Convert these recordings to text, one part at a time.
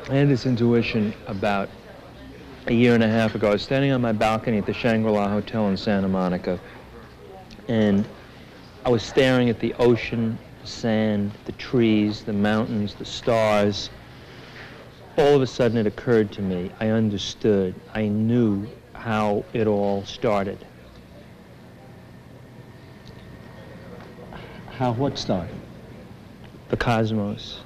I had this intuition about a year and a half ago. I was standing on my balcony at the Shangri-La Hotel in Santa Monica, and I was staring at the ocean, the sand, the trees, the mountains, the stars. All of a sudden it occurred to me, I understood, I knew how it all started. How what started? The cosmos.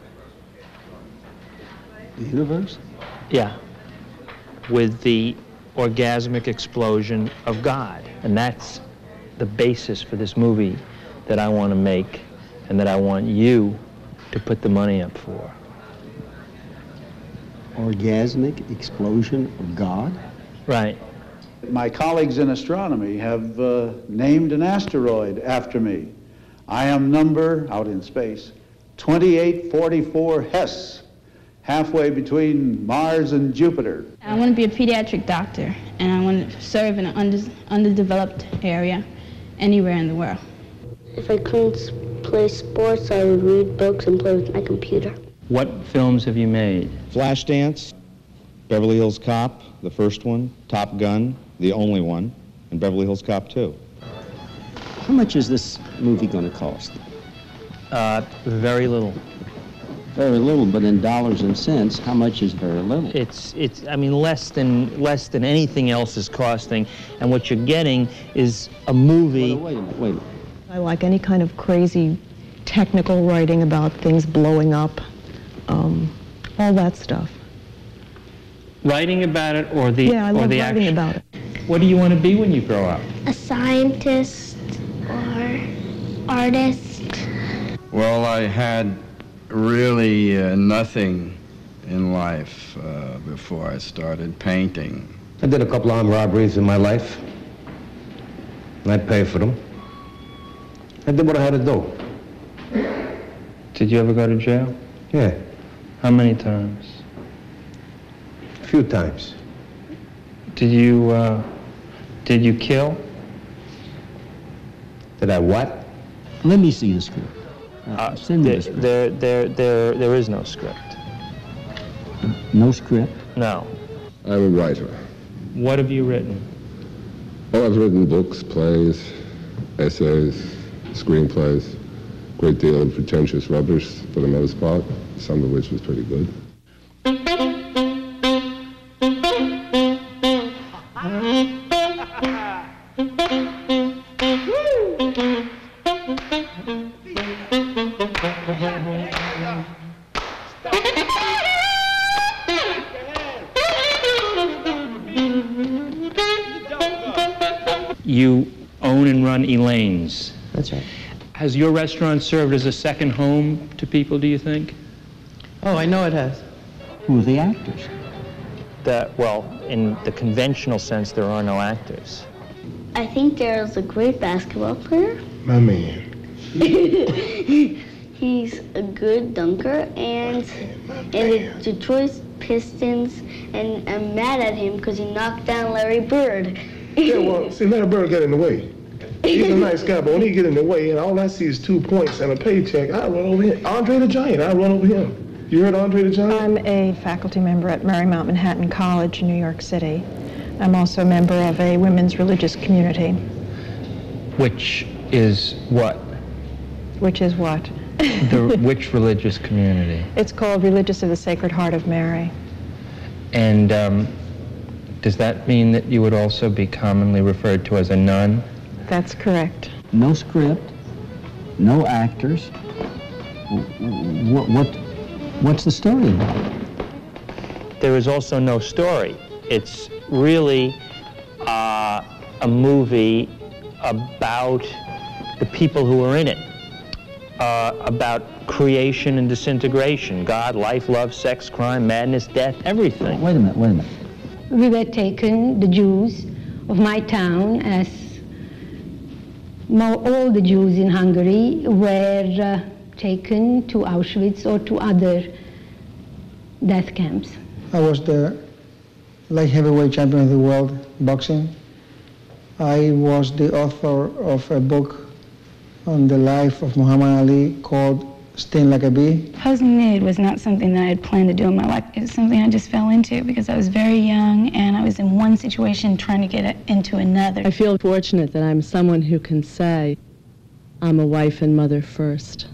The universe? Yeah. With the orgasmic explosion of God. And that's the basis for this movie that I want to make and that I want you to put the money up for. Orgasmic explosion of God? Right. My colleagues in astronomy have named an asteroid after me. I am number, out in space, 2844 Hess, halfway between Mars and Jupiter. I want to be a pediatric doctor, and I want to serve in an underdeveloped area anywhere in the world. If I couldn't play sports, I would read books and play with my computer. What films have you made? Flashdance, Beverly Hills Cop, the first one, Top Gun, the only one, and Beverly Hills Cop 2. How much is this movie going to cost? Very little. Very little, but in dollars and cents, how much is very little? It's I mean, less than anything else is costing, and what you're getting is a movie. Wait a minute. I like any kind of crazy technical writing about things blowing up, all that stuff. Writing about it, or the Yeah, I love or the writing action? about it. What do you want to be when you grow up? A scientist or artist. Well, I had really nothing in life before I started painting. I did a couple armed robberies in my life, and I paid for them. I did what I had to do. Did you ever go to jail? Yeah, How many times? a few times. Did you kill? Did I what? Let me see the script. Send me the script. There is no script. No script? No. I'm a writer. What have you written? Oh, I've written books, plays, essays, screenplays, great deal of pretentious rubbish for the most part, some of which was pretty good. You own and run Elaine's. That's right. Has your restaurant served as a second home to people, do you think? Oh, I know it has. Who are the actors? Well, in the conventional sense, there are no actors. I think Daryl's a great basketball player. My man. He's a good dunker, and the Detroit Pistons, and I'm mad at him because he knocked down Larry Bird. Yeah, well, see, Larry Bird got in the way. He's a nice guy, but when he get in the way and all I see is 2 points and a paycheck, I run over him. Andre the Giant, I run over him. You heard Andre the Giant? I'm a faculty member at Marymount Manhattan College in New York City. I'm also a member of a women's religious community. Which is what? Which is what? Which religious community? It's called Religious of the Sacred Heart of Mary. And does that mean that you would also be commonly referred to as a nun? That's correct. No script, no actors. What's the story about? There is also no story. It's really a movie about the people who are in it, about creation and disintegration, God, life, love, sex, crime, madness, death, everything. Wait a minute. We were taken, the Jews of my town, as all the Jews in Hungary were taken to Auschwitz or to other death camps. I was the light heavyweight champion of the world boxing. I was the author of a book on the life of Muhammad Ali called sting like a bee. Posing nude was not something that I had planned to do in my life. It was something I just fell into because I was very young and I was in one situation trying to get into another. I feel fortunate that I'm someone who can say, I'm a wife and mother first.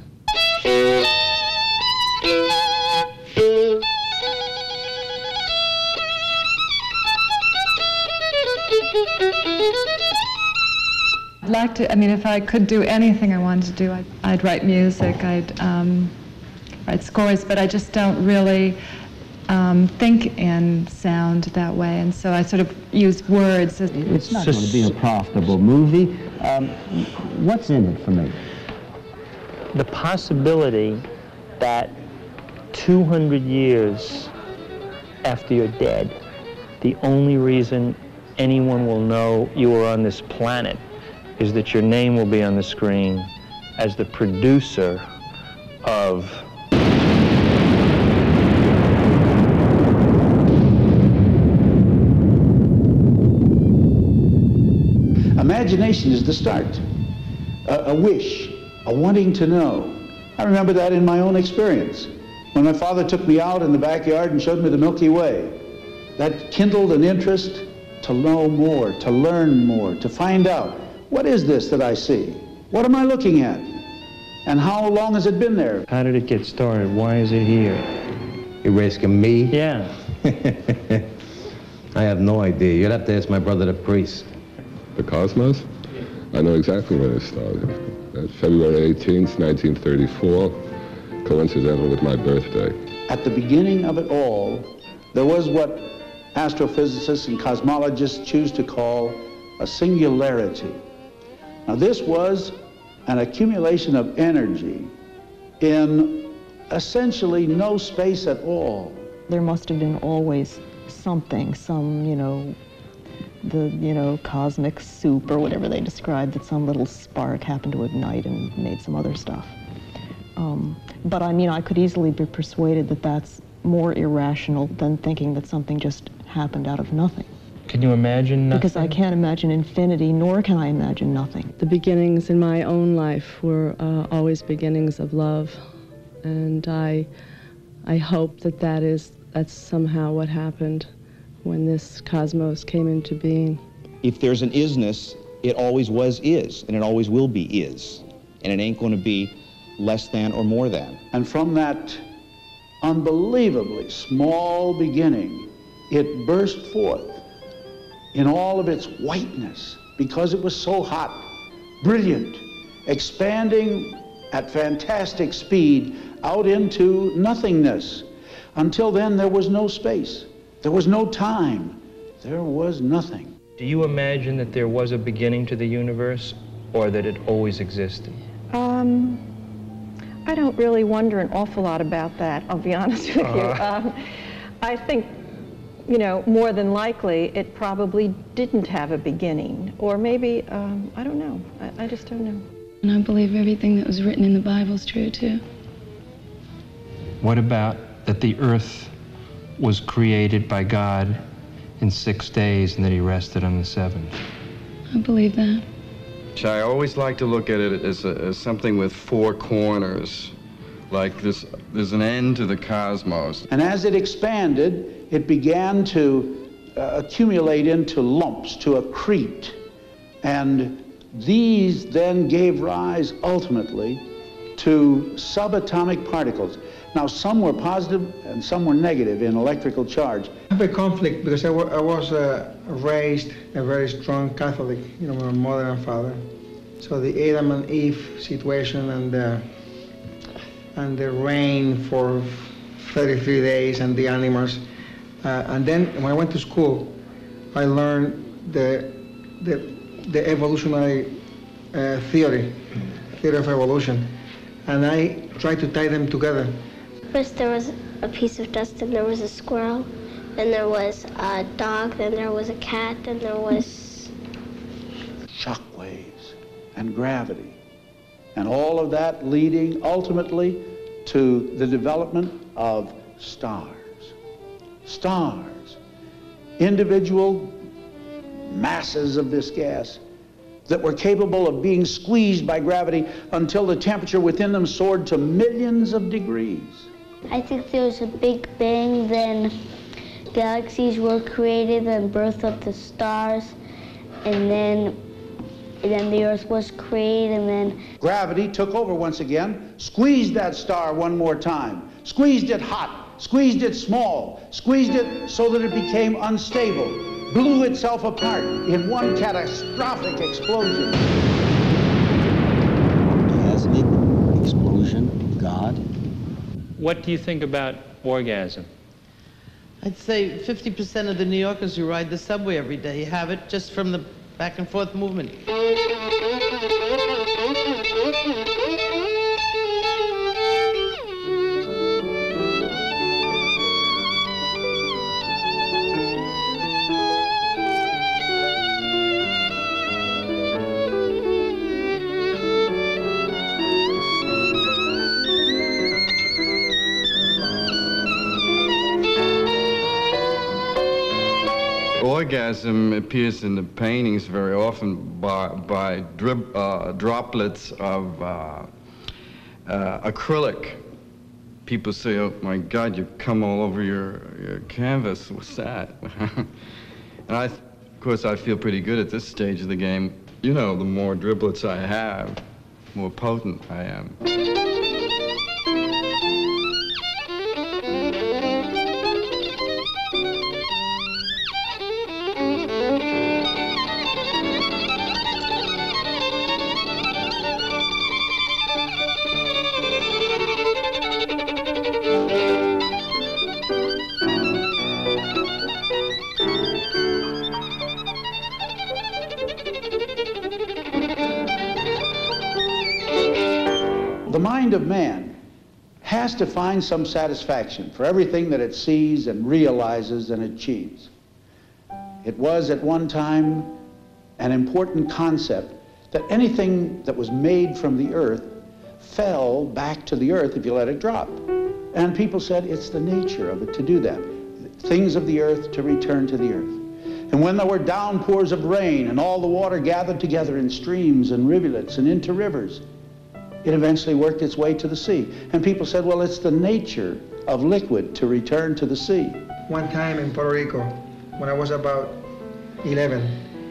I'd like to, I mean, if I could do anything I wanted to do, I'd write music, I'd write scores, but I just don't really think in sound that way, and so I sort of use words. It's not going to be a profitable movie. What's in it for me? The possibility that 200 years after you're dead, the only reason anyone will know you were on this planet is that your name will be on the screen as the producer of Imagination is the start. A wish, a wanting to know. I remember that in my own experience. When my father took me out in the backyard and showed me the Milky Way, that kindled an interest to know more, to learn more, to find out, what is this that I see? What am I looking at? And how long has it been there? How did it get started? Why is it here? You're asking me? Yeah. I have no idea. You'd have to ask my brother, the priest. The cosmos? I know exactly when it started. February 18th, 1934, coincidental with my birthday. At the beginning of it all, there was what astrophysicists and cosmologists choose to call a singularity. Now, this was an accumulation of energy in essentially no space at all. There must have been always something, some, cosmic soup or whatever they described, that some little spark happened to ignite and made some other stuff. But I mean, I could easily be persuaded that that's more irrational than thinking that something just happened out of nothing. Can you imagine nothing? Because I can't imagine infinity, nor can I imagine nothing. The beginnings in my own life were always beginnings of love, and I hope that that's somehow what happened when this cosmos came into being. If there's an isness, it always was is, and it always will be is. And it ain't going to be less than or more than. And from that unbelievably small beginning, it burst forth in all of its whiteness because it was so hot, brilliant, expanding at fantastic speed out into nothingness. Until then, there was no space. There was no time. There was nothing. Do you imagine that there was a beginning to the universe, or that it always existed? I don't really wonder an awful lot about that, I'll be honest with you. I think, more than likely, it probably didn't have a beginning. Or maybe, I don't know. I just don't know. And I believe everything that was written in the Bible is true, too. What about that the earth was created by God in 6 days and that he rested on the seventh? I believe that. I always like to look at it as something with four corners, like there's an end to the cosmos. And as it expanded, it began to accumulate into lumps, to accrete. And these then gave rise, ultimately, to subatomic particles. Now, some were positive and some were negative in electrical charge. I have a conflict because I was raised a very strong Catholic, my mother and father. So the Adam and Eve situation and the rain for 33 days and the animals. And then when I went to school, I learned the evolutionary theory of evolution. And I tried to tie them together. First there was a piece of dust, and there was a squirrel, then there was a dog, then there was a cat, then there was shock waves and gravity. And all of that leading ultimately to the development of stars. Stars. Individual masses of this gas that were capable of being squeezed by gravity until the temperature within them soared to millions of degrees. I think there was a big bang, then galaxies were created, then birth of the stars, and then the Earth was created, and then Gravity took over once again, squeezed that star one more time, squeezed it hot, squeezed it small, squeezed it so that it became unstable, blew itself apart in one catastrophic explosion. Orgasmic explosion, God. What do you think about orgasm? I'd say 50% of the New Yorkers who ride the subway every day have it just from the back and forth movement. Orgasm appears in the paintings very often by droplets of acrylic. People say, "Oh my God, you come all over your canvas. What's that?" And of course, I feel pretty good at this stage of the game. You know, the more driblets I have, the more potent I am. The mind of man has to find some satisfaction for everything that it sees and realizes and achieves. It was at one time an important concept that anything that was made from the earth fell back to the earth if you let it drop. And people said it's the nature of it to do that. Things of the earth to return to the earth. And when there were downpours of rain and all the water gathered together in streams and rivulets and into rivers, it eventually worked its way to the sea. And people said, well, it's the nature of liquid to return to the sea. One time in Puerto Rico, when I was about 11,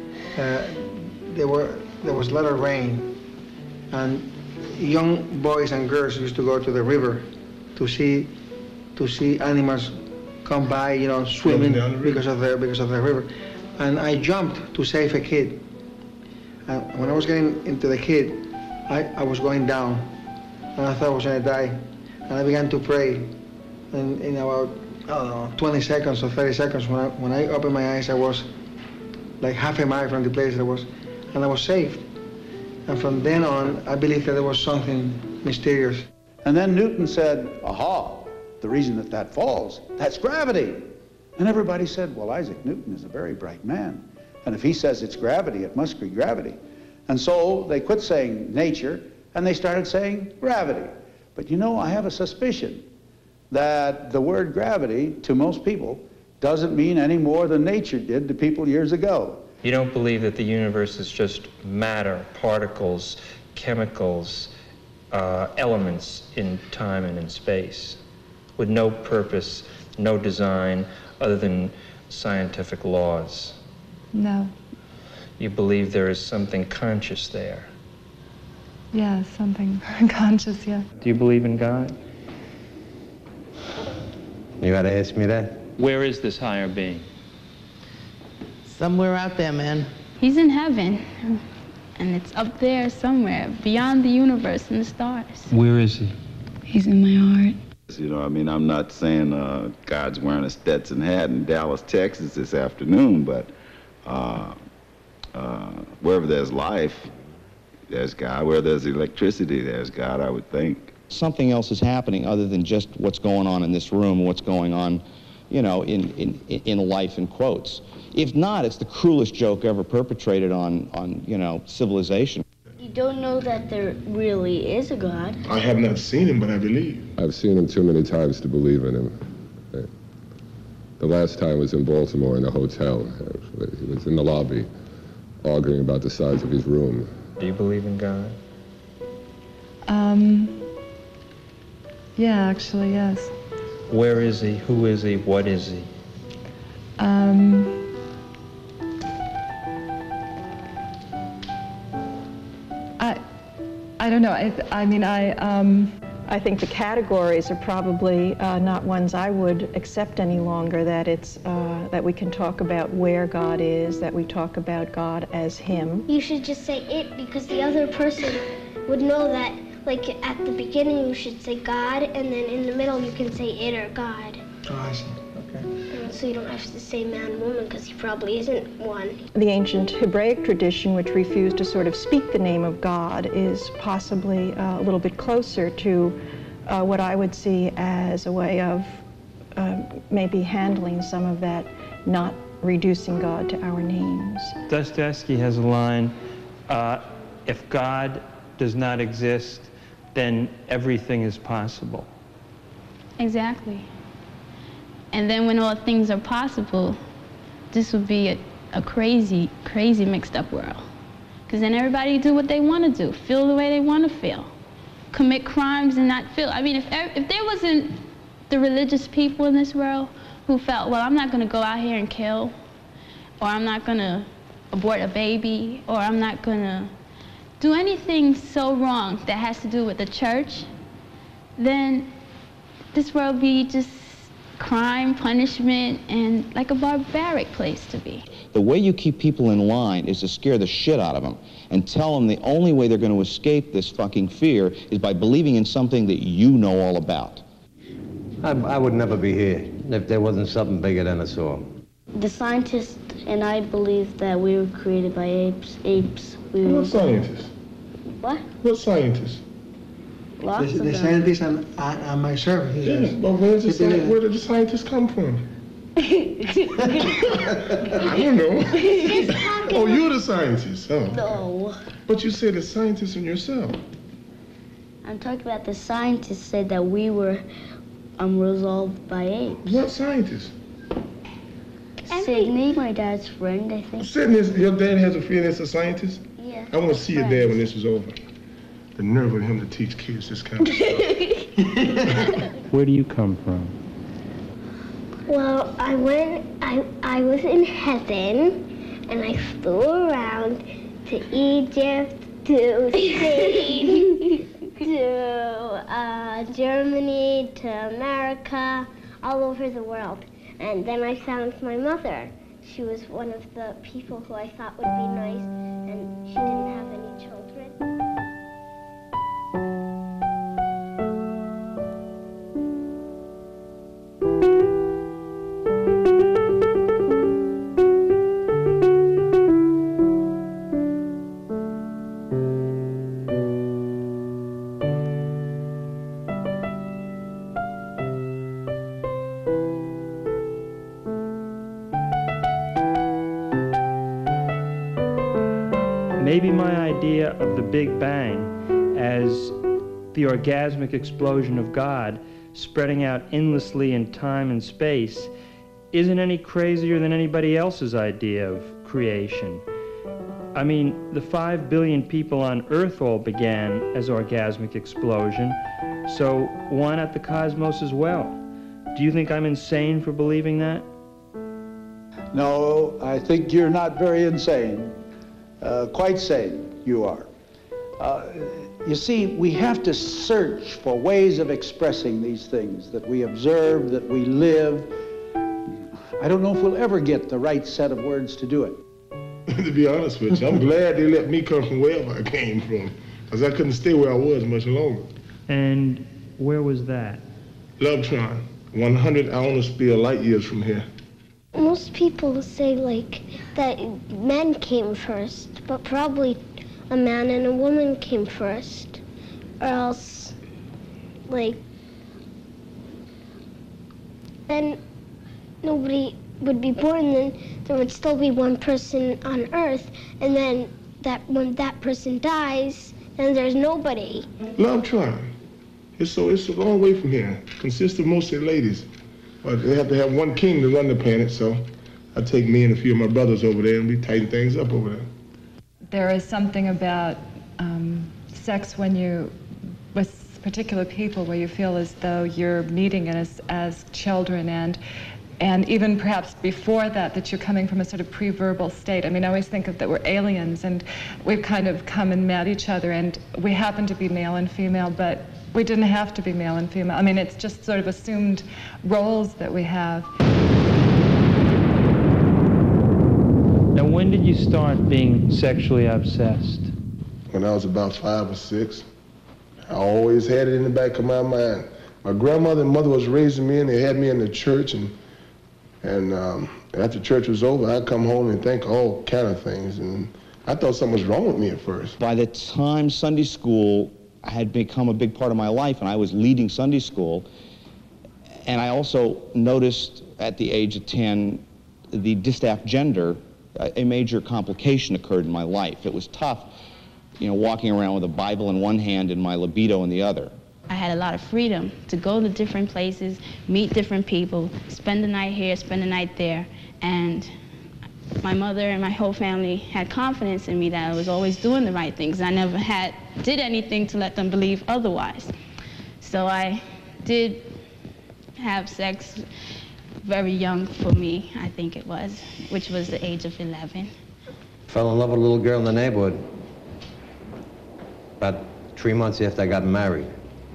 there was a lot of rain, and young boys and girls used to go to the river to see animals come by, you know, swimming because of the river. And I jumped to save a kid. And when I was getting into the kid, I was going down, and I thought I was going to die. And I began to pray. And in about, I don't know, 20 seconds or 30 seconds, when I opened my eyes, I was like half a mile from the place I was, and I was saved. And from then on, I believed that there was something mysterious. And then Newton said, aha, the reason that falls, that's gravity. And everybody said, well, Isaac Newton is a very bright man. And if he says it's gravity, it must be gravity. And so they quit saying nature, and they started saying gravity. But you know, I have a suspicion that the word gravity, to most people, doesn't mean any more than nature did to people years ago. You don't believe that the universe is just matter, particles, chemicals, elements in time and in space, with no purpose, no design, other than scientific laws? No. You believe there is something conscious there? Yeah, something conscious, yeah. Do you believe in God? You gotta ask me that? Where is this higher being? Somewhere out there, man. He's in heaven, and it's up there somewhere, beyond the universe and the stars. Where is he? He's in my heart. You know, I mean, I'm not saying God's wearing a Stetson hat in Dallas, Texas this afternoon, but wherever there's life, there's God. Where there's electricity, there's God, I would think. Something else is happening other than just what's going on in this room, what's going on, you know, in life, in quotes. If not, it's the cruelest joke ever perpetrated on you know, civilization. You don't know that there really is a God. I have not seen him, but I believe. I've seen him too many times to believe in him. The last time was in Baltimore in a hotel. He was in the lobby arguing about the size of his room. Do you believe in God? Yeah, actually, yes. Where is he? Who is he? What is he? I don't know. I think the categories are probably not ones I would accept any longer, that it's that we can talk about where God is, that we talk about God as him. You should just say it, because the other person would know that, like, at the beginning you should say God, and then in the middle you can say it or God. Oh, I see. Okay. So you don't have to say man, woman, because he probably isn't one. The ancient Hebraic tradition, which refused to sort of speak the name of God, is possibly a little bit closer to what I would see as a way of maybe handling some of that, not reducing God to our names. Dostoevsky has a line, if God does not exist, then everything is possible. Exactly. And then when all things are possible, this would be a crazy, crazy mixed up world. Because then everybody do what they want to do, feel the way they want to feel, commit crimes and not feel. I mean, if there wasn't the religious people in this world who felt, well, I'm not going to go out here and kill, or I'm not going to abort a baby, or I'm not going to do anything so wrong that has to do with the church, then this world would be just crime, punishment, and like a barbaric place to be. The way you keep people in line is to scare the shit out of them and tell them the only way they're going to escape this fucking fear is by believing in something that you know all about. I would never be here if there wasn't something bigger than us all. The scientist and I believe that we were created by apes. What scientist? What? What scientist? Lots of The them. scientist and myself. Yes, but where did the scientists come from? I don't know. Oh, you're the scientist, huh? No. But you said the scientist in yourself. I'm talking about the scientists said that we were resolved by apes. What scientist? Sydney, my dad's friend, I think. Sydney, your dad has a friend that's a scientist? Yeah. I want to see your dad when this is over. The nerve of him to teach kids this kind of stuff. Where do you come from? Well, I was in heaven, and I flew around to Egypt, to Spain, to Germany, to America, all over the world. And then I found my mother. She was one of the people who I thought would be nice, and she didn't have any children. Maybe my idea of the Big Bang as the orgasmic explosion of God spreading out endlessly in time and space isn't any crazier than anybody else's idea of creation. I mean, the 5 billion people on Earth all began as orgasmic explosion, so why not the cosmos as well? Do you think I'm insane for believing that? No, I think you're not very insane. Quite sane, you are. You see, we have to search for ways of expressing these things that we observe, that we live. I don't know if we'll ever get the right set of words to do it. To be honest with you, I'm glad they let me come from wherever I came from, because I couldn't stay where I was much longer. And where was that? Lovetron, 100 ionosphere light years from here. Most people say, like, that men came first, but probably a man and a woman came first. Or else, like, then nobody would be born, then there would still be one person on Earth, and then when that person dies, then there's nobody. Lovetron, it's a long way from here. It consists of mostly ladies. But they have to have one king to run the planet, so I take me and a few of my brothers over there and we tighten things up over there. there is something about sex when you, with particular people, where you feel as though you're meeting as children, and even perhaps before that, that you're coming from a sort of pre-verbal state. I mean, I always think of that we're aliens, and we've kind of come and met each other, and we happen to be male and female, but we didn't have to be male and female. I mean, it's just sort of assumed roles that we have. Now, when did you start being sexually obsessed? When I was about 5 or 6. I always had it in the back of my mind. My grandmother and mother was raising me, and they had me in the church, and after church was over, I'd come home and think all kind of things, and I thought something was wrong with me at first. By the time Sunday school had become a big part of my life, and I was leading Sunday school, and I also noticed at the age of 10 the distaff gender, a major complication occurred in my life. It was tough, you know, walking around with a Bible in one hand and my libido in the other. I had a lot of freedom to go to different places, meet different people, spend the night here, spend the night there, and my mother and my whole family had confidence in me that I was always doing the right things. I never did anything to let them believe otherwise. So I did have sex very young for me, I think it was, which was the age of 11. Fell in love with a little girl in the neighborhood about 3 months after I got married.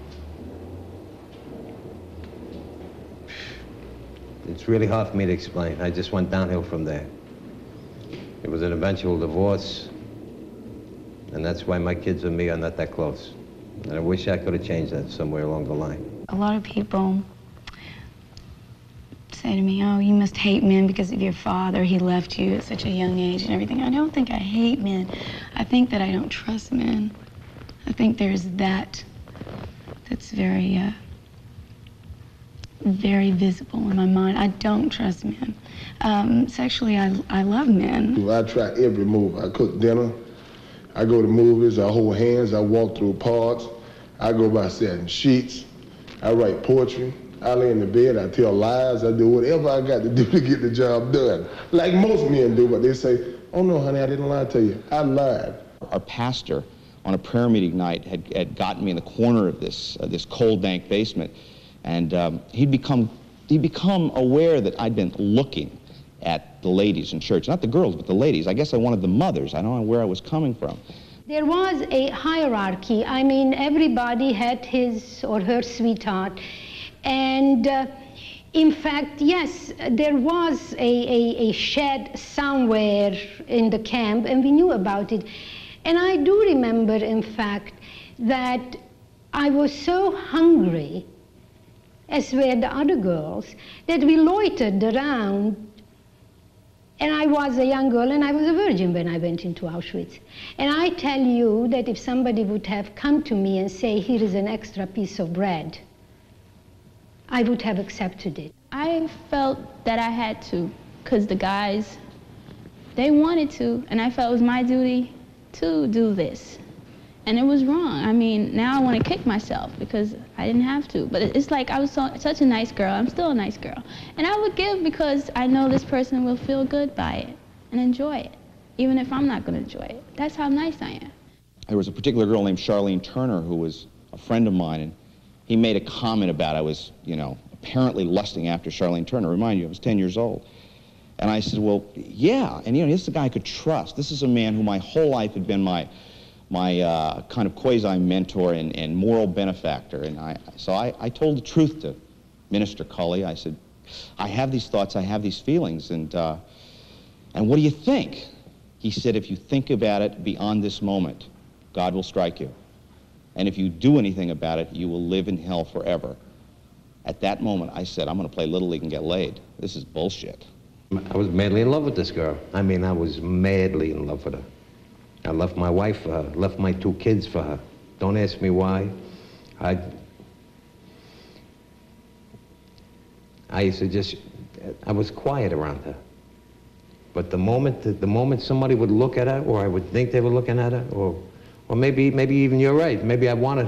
It's really hard for me to explain. I just went downhill from there. It was an eventual divorce, and that's why my kids and me are not that close. And I wish I could have changed that somewhere along the line. A lot of people say to me, oh, you must hate men because of your father. He left you at such a young age and everything. I don't think I hate men. I think that I don't trust men. I think there's that's very visible in my mind. I don't trust men. Sexually, I love men. I try every move. I cook dinner. I go to movies. I hold hands. I walk through parks. I go by satin sheets. I write poetry. I lay in the bed. I tell lies. I do whatever I got to do to get the job done. Like most men do, but they say, oh no, honey, I didn't lie to you. I lied. Our pastor on a prayer meeting night had gotten me in the corner of this cold, dank basement, and he'd become aware that I'd been looking at the ladies in church. Not the girls, but the ladies. I guess I wanted the mothers. I don't know where I was coming from. There was a hierarchy. I mean, everybody had his or her sweetheart. And in fact, yes, there was a shed somewhere in the camp, and we knew about it. And I do remember, in fact, that I was so hungry, as were the other girls, that we loitered around. And I was a young girl, and I was a virgin when I went into Auschwitz. And I tell you that if somebody would have come to me and say, here is an extra piece of bread, I would have accepted it. I felt that I had to, because the guys, they wanted to, and I felt it was my duty to do this. And it was wrong. I mean, now I want to kick myself because I didn't have to. But it's like I was such a nice girl. I'm still a nice girl. And I would give because I know this person will feel good by it and enjoy it, even if I'm not going to enjoy it. That's how nice I am. There was a particular girl named Charlene Turner who was a friend of mine, and he made a comment about I was, you know, apparently lusting after Charlene Turner. Remind you, I was 10 years old. And I said, well, yeah. And, you know, this is a guy I could trust. This is a man who my whole life had been my kind of quasi-mentor and moral benefactor. And so I told the truth to Minister Cully. I said, I have these thoughts, I have these feelings, and what do you think? He said, if you think about it beyond this moment, God will strike you. And if you do anything about it, you will live in hell forever. At that moment, I said, I'm going to play Little League and get laid. This is bullshit. I was madly in love with this girl. I mean, I was madly in love with her. I left my wife for her, left my 2 kids for her. Don't ask me why. I used to just, I was quiet around her. But the moment somebody would look at her, or I would think they were looking at her, or maybe even you're right. Maybe I wanted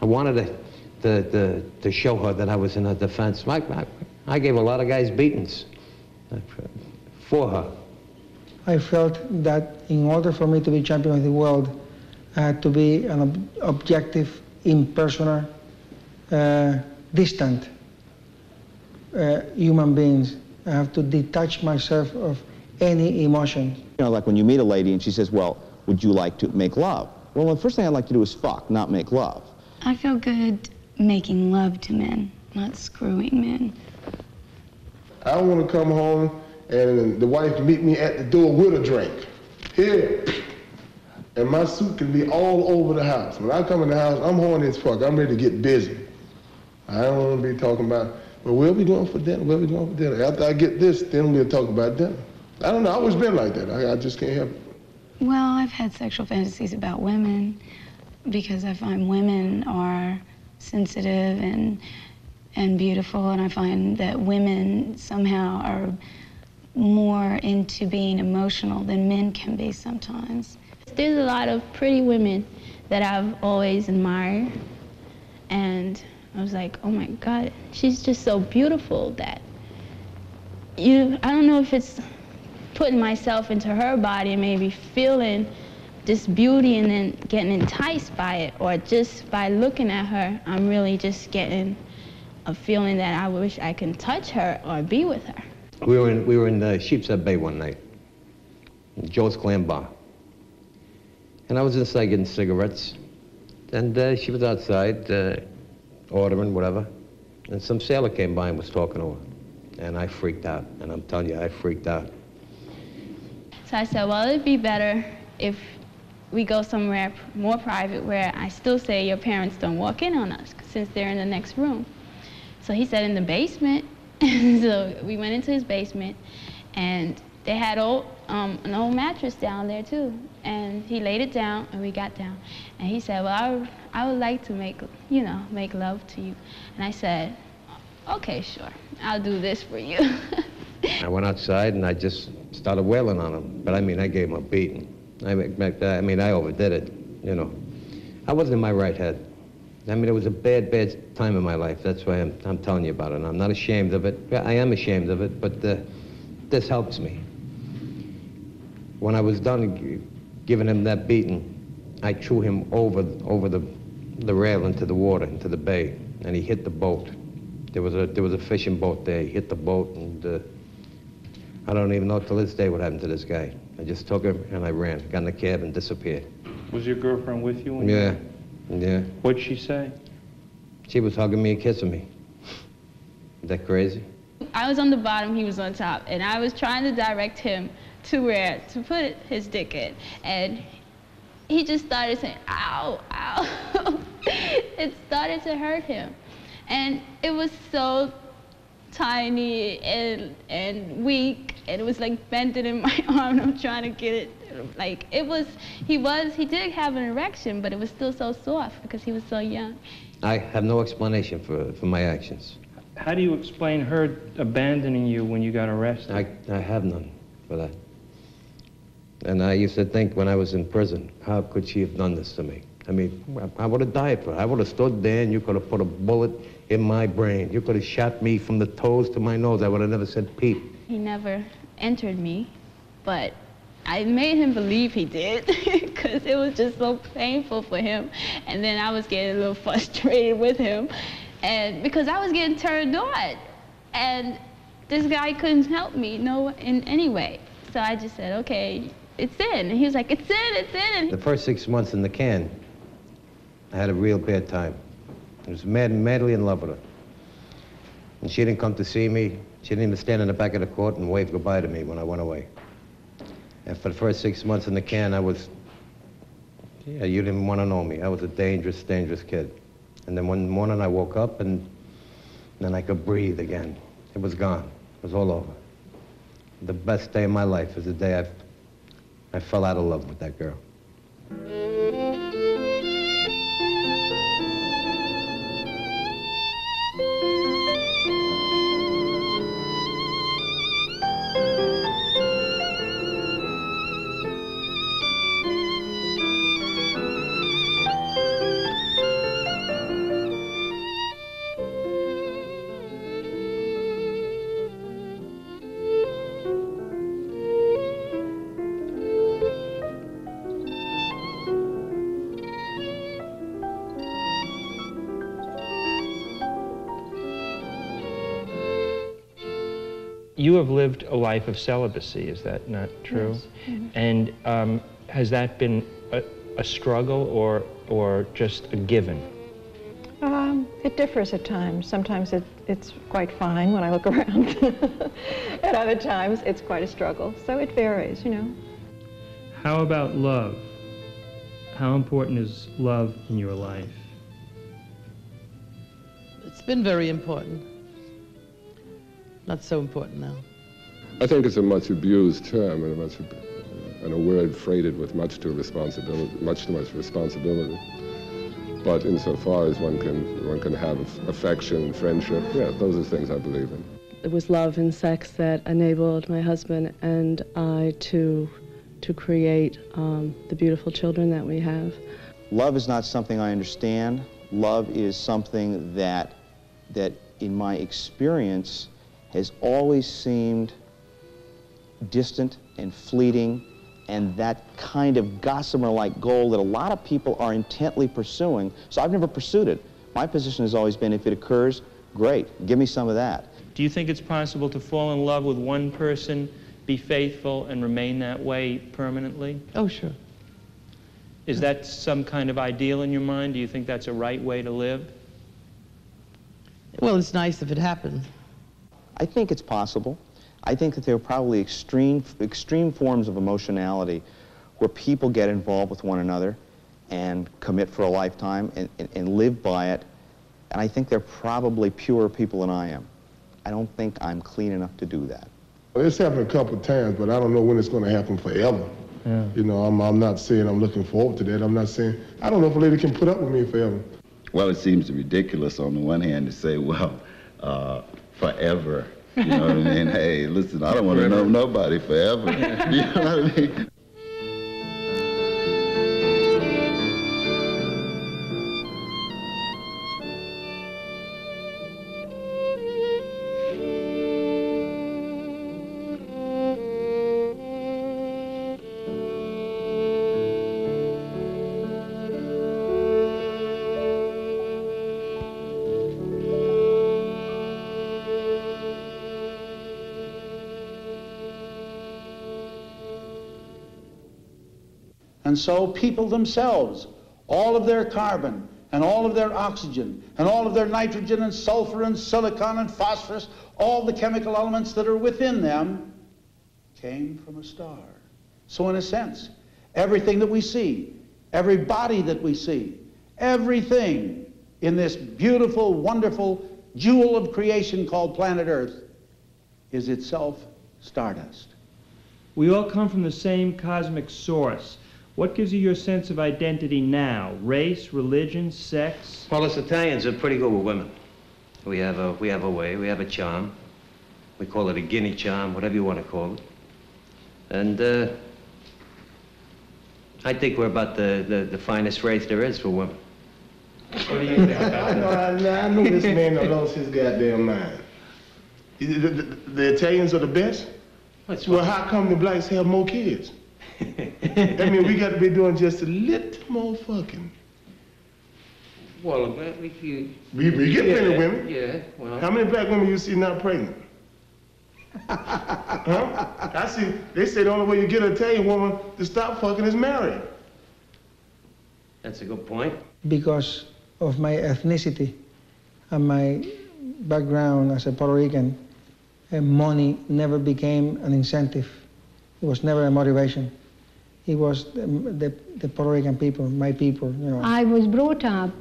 to show her that I was in her defense. I gave a lot of guys beatings for her. I felt that in order for me to be champion of the world, I had to be an objective, impersonal, distant human beings. I have to detach myself of any emotion. You know, like when you meet a lady and she says, well, would you like to make love? Well, the first thing I'd like to do is fuck, not make love. I feel good making love to men, not screwing men. I don't want to come home and the wife meet me at the door with a drink. Here. And my suit can be all over the house. When I come in the house, I'm horny as fuck. I'm ready to get busy. I don't want to be talking about, well, where are we going for dinner? Where are we going for dinner? After I get this, then we'll talk about dinner. I don't know. I've always been like that. I just can't help it. Well, I've had sexual fantasies about women because I find women are sensitive and beautiful, and I find that women somehow are more into being emotional than men can be sometimes. There's a lot of pretty women that I've always admired, and I was like, oh my God, she's just so beautiful that I don't know if it's putting myself into her body and maybe feeling this beauty and then getting enticed by it, or just by looking at her, I'm really just getting a feeling that I wish I could touch her or be with her. We were in Sheepshead Bay one night, Joe's Clam Bar. And I was inside getting cigarettes, and she was outside ordering whatever, and some sailor came by and was talking to her, and I freaked out, and I'm telling you, I freaked out. So I said, well, it'd be better if we go somewhere more private where I still say your parents don't walk in on us since they're in the next room. So he said in the basement. So we went into his basement, and they had an old mattress down there too. And he laid it down, and we got down. And he said, well, I would like to make love to you. And I said, okay, sure, I'll do this for you. I went outside and I just started wailing on him. But I mean, I gave him a beating. I mean, I overdid it, you know. I wasn't in my right head. I mean, it was a bad, bad time in my life. That's why I'm telling you about it. And I'm not ashamed of it. I am ashamed of it, but this helps me. When I was done giving him that beating, I threw him over the rail into the water, into the bay, and he hit the boat. There was a fishing boat there. He hit the boat, and I don't even know till this day what happened to this guy. I just took him and I ran, got in the cab and disappeared. Was your girlfriend with you? When Yeah, yeah. What'd she say? She was hugging me and kissing me. Is that crazy? I was on the bottom, he was on top, and I was trying to direct him to where to put his dick in, and he just started saying, ow, ow. It started to hurt him, and it was so tiny and weak, and it was like bending in my arm, and I'm trying to get it, like, he did have an erection, but it was still so soft because he was so young. I have no explanation for my actions. How do you explain her abandoning you when you got arrested? I have none for that. And I used to think when I was in prison, how could she have done this to me? I mean, I would have died for her. I would have stood there and you could have put a bullet in my brain. You could have shot me from the toes to my nose. I would have never said peep. He never entered me, but I made him believe he did because it was just so painful for him. And then I was getting a little frustrated with him, and because I was getting turned on, and this guy couldn't help me in any way. So I just said, okay, it's in. And he was like, it's in, it's in. The first 6 months in the can, I had a real bad time. I was madly in love with her. And she didn't come to see me. She didn't even stand in the back of the court and wave goodbye to me when I went away. And for the first 6 months in the can, I was, yeah, you didn't want to know me. I was a dangerous, dangerous kid. And then one morning I woke up and then I could breathe again. It was gone. It was all over. The best day of my life is the day I fell out of love with that girl. You have lived a life of celibacy, is that not true? Yes. Mm-hmm. And has that been a struggle or just a given? It differs at times. Sometimes it's quite fine when I look around. At other times, it's quite a struggle. So it varies, you know. How about love? How important is love in your life? It's been very important. Not so important now. I think it's a much abused term and a word freighted with much too much responsibility. But insofar as one can have affection, friendship, yeah, those are things I believe in. It was love and sex that enabled my husband and I to create the beautiful children that we have. Love is not something I understand. Love is something that in my experience has always seemed distant and fleeting, and that kind of gossamer-like goal that a lot of people are intently pursuing. So I've never pursued it. My position has always been, if it occurs, great, give me some of that. Do you think it's possible to fall in love with one person, be faithful, and remain that way permanently? Oh, sure. Is that some kind of ideal in your mind? Do you think that's a right way to live? Well, it's nice if it happens. I think it's possible. I think that there are probably extreme forms of emotionality where people get involved with one another and commit for a lifetime and live by it. And I think they're probably purer people than I am. I don't think I'm clean enough to do that. Well, it's happened a couple of times, but I don't know when it's going to happen forever. Yeah. You know, I'm not saying I'm looking forward to that. I'm not saying, I don't know if a lady can put up with me forever. Well, it seems ridiculous on the one hand to say, well, forever. You know what I mean? Hey, listen, I don't want to know nobody forever. You know what I mean? And so people themselves, all of their carbon and all of their oxygen and all of their nitrogen and sulfur and silicon and phosphorus, all the chemical elements that are within them came from a star. So in a sense, everything that we see, every body that we see, everything in this beautiful, wonderful jewel of creation called planet Earth is itself stardust. We all come from the same cosmic source. What gives you your sense of identity now? Race, religion, sex? Well, us Italians are pretty good with women. We have a way, we have a charm. We call it a guinea charm, whatever you want to call it. And I think we're about the finest race there is for women. What do you think about that? I know this man that lost his goddamn mind. The Italians are the best? Well, how come the blacks have more kids? I mean, we got to be doing just a little more fucking. Well, we get plenty of women. Yeah, well. How many black women you see not pregnant? Huh? I see, they say the only way you get an Italian woman to stop fucking is marry. That's a good point. Because of my ethnicity and my background as a Puerto Rican, money never became an incentive. It was never a motivation. It was the Puerto Rican people, my people, you know. I was brought up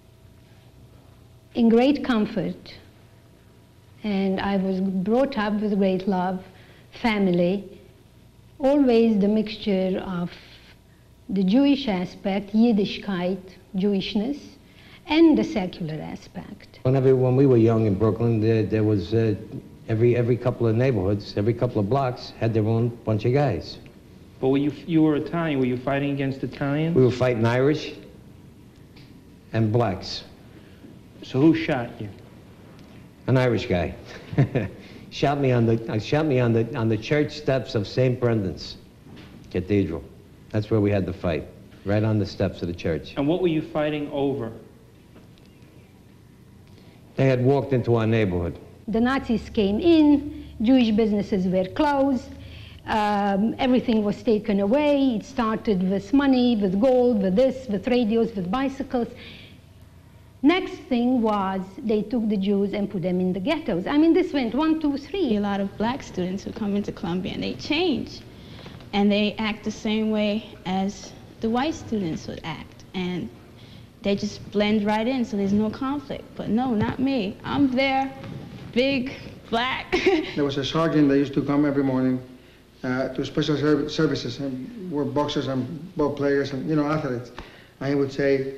in great comfort, and I was brought up with great love, family, always the mixture of the Jewish aspect, Yiddishkeit, Jewishness, and the secular aspect. When we were young in Brooklyn, there was every couple of neighborhoods, every couple of blocks had their own bunch of guys. But you were Italian. Were you fighting against Italians? We were fighting Irish and blacks. So who shot you? An Irish guy. shot me on the church steps of St. Brendan's Cathedral. That's where we had the fight, right on the steps of the church. And what were you fighting over? They had walked into our neighborhood. The Nazis came in Jewish businesses were closed. Everything was taken away. It started with money, with gold, with this, with radios, with bicycles. Next thing was they took the Jews and put them in the ghettos. I mean, this went 1, 2, 3. A lot of black students who come into Columbia and they change. And they act the same way as the white students would act. And they just blend right in, so there's no conflict. But no, not me. I'm there, big, black. There was a sergeant that used to come every morning to special services, and we're boxers and ball players and, you know, athletes. And he would say,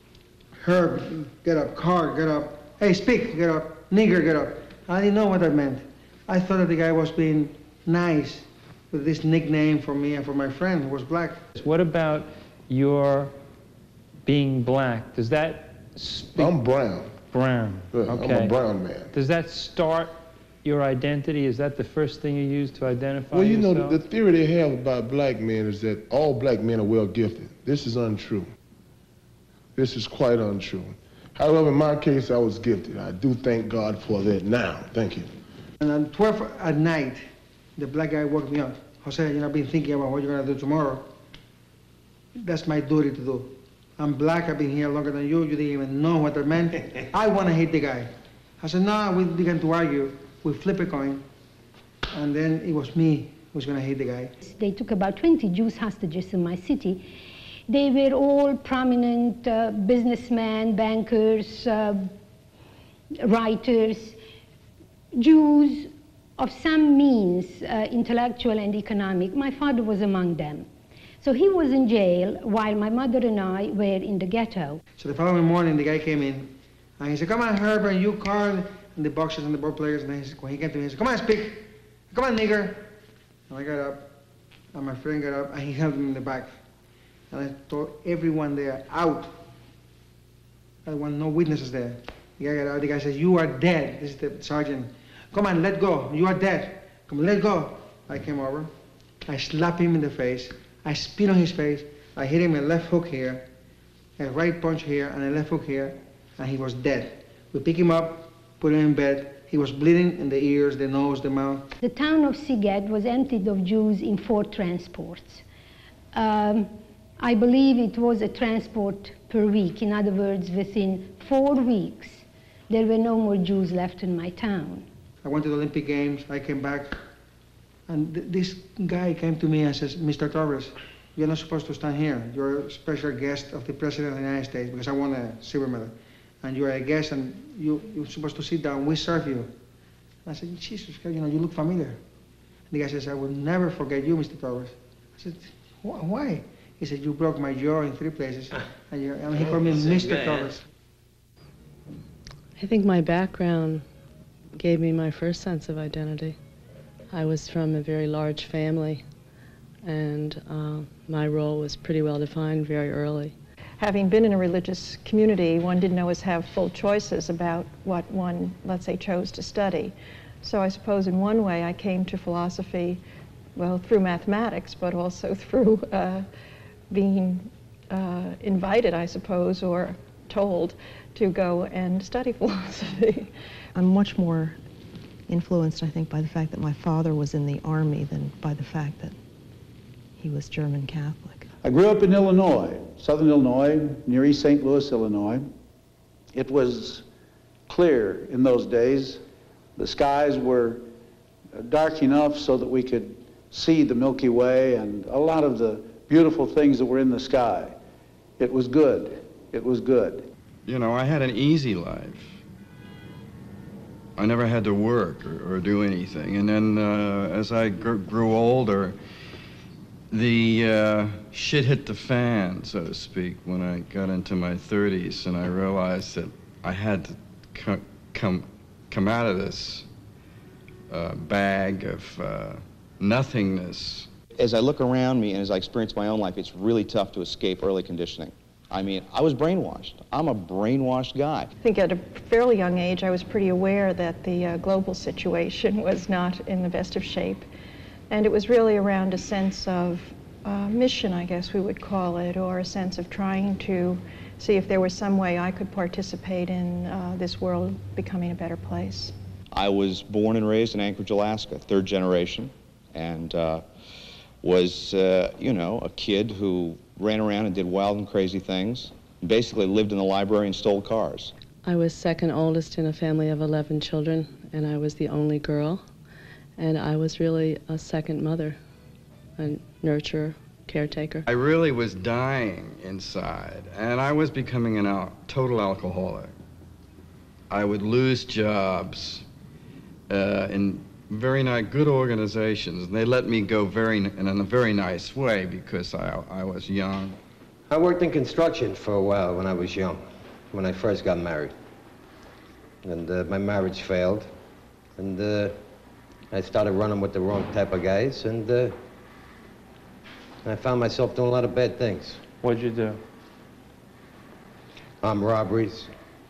Herb, get up, Carl, get up, hey, speak, get up, nigger, get up. I didn't know what that meant. I thought that the guy was being nice with this nickname for me and for my friend who was black. What about your being black? Does that speak? I'm brown. Brown, Yeah, okay. I'm a brown man. Does that start your identity? Is that the first thing you use to identify Well, you yourself? know, the theory they have about black men is that all black men are well gifted. This is untrue. This is quite untrue. However, in my case, I was gifted. I do thank God for that now. Thank you. And at 12 at night, the black guy woke me up. Jose, you know, I've been thinking about what you're gonna do tomorrow. That's my duty to do. I'm black, I've been here longer than you didn't even know what that meant. I wanna hate the guy. I said, no, we began to argue. We flip a coin, and then it was me who was gonna hate the guy. They took about 20 Jews hostages in my city. They were all prominent businessmen, bankers, writers, Jews of some means, intellectual and economic. My father was among them. So he was in jail while my mother and I were in the ghetto. So the following morning, the guy came in, and he said, come on, Herb, and you, Carl, and the boxers and the ball players. And then when he came to me, he said, come on, speak. Come on, nigger. And I got up, and my friend got up, and he held me in the back. And I told everyone there, out. I want no witnesses there. The guy got out, the guy says, you are dead. This is the sergeant. Come on, let go. You are dead. Come on, let go. I came over. I slapped him in the face. I spit on his face. I hit him a left hook here, a right punch here, and a left hook here, and he was dead. We picked him up, put him in bed. He was bleeding in the ears, the nose, the mouth. The town of Sziget was emptied of Jews in 4 transports. I believe it was a transport per week. In other words, within 4 weeks, there were no more Jews left in my town. I went to the Olympic Games. I came back, and this guy came to me and says, Mr. Torres, you're not supposed to stand here. You're a special guest of the President of the United States, because I won a silver medal. And you're a guest, and you're supposed to sit down. We serve you. And I said, Jesus, you know, you look familiar. And the guy says, I will never forget you, Mr. Torres. I said, why? He said, you broke my jaw in 3 places. And he called me Mr. Torres. I think my background gave me my first sense of identity. I was from a very large family, and my role was pretty well defined very early. Having been in a religious community, one didn't always have full choices about what one, let's say, chose to study. So I suppose in one way I came to philosophy, well, through mathematics, but also through being invited, I suppose, or told to go and study philosophy. I'm much more influenced, I think, by the fact that my father was in the Army than by the fact that he was German Catholic. I grew up in Illinois, southern Illinois, near East St. Louis, Illinois. It was clear in those days. The skies were dark enough so that we could see the Milky Way and a lot of the beautiful things that were in the sky. It was good. It was good. You know, I had an easy life. I never had to work or do anything. And then as I grew older, the shit hit the fan, so to speak, when I got into my 30s, and I realized that I had to come out of this bag of nothingness. As I look around me and as I experience my own life, it's really tough to escape early conditioning. I mean, I was brainwashed. I'm a brainwashed guy. I think at a fairly young age, I was pretty aware that the global situation was not in the best of shape. And it was really around a sense of mission, I guess we would call it, or a sense of trying to see if there was some way I could participate in this world becoming a better place. I was born and raised in Anchorage, Alaska, third generation, and was, you know, a kid who ran around and did wild and crazy things, basically lived in the library and stole cars. I was second oldest in a family of 11 children, and I was the only girl, and I was really a second mother, a nurturer, caretaker. I really was dying inside, and I was becoming a total alcoholic. I would lose jobs in very good organizations, and they let me go in a very nice way because I was young. I worked in construction for a while when I was young, when I first got married. And my marriage failed, and I started running with the wrong type of guys, and I found myself doing a lot of bad things. What'd you do? Armed robberies,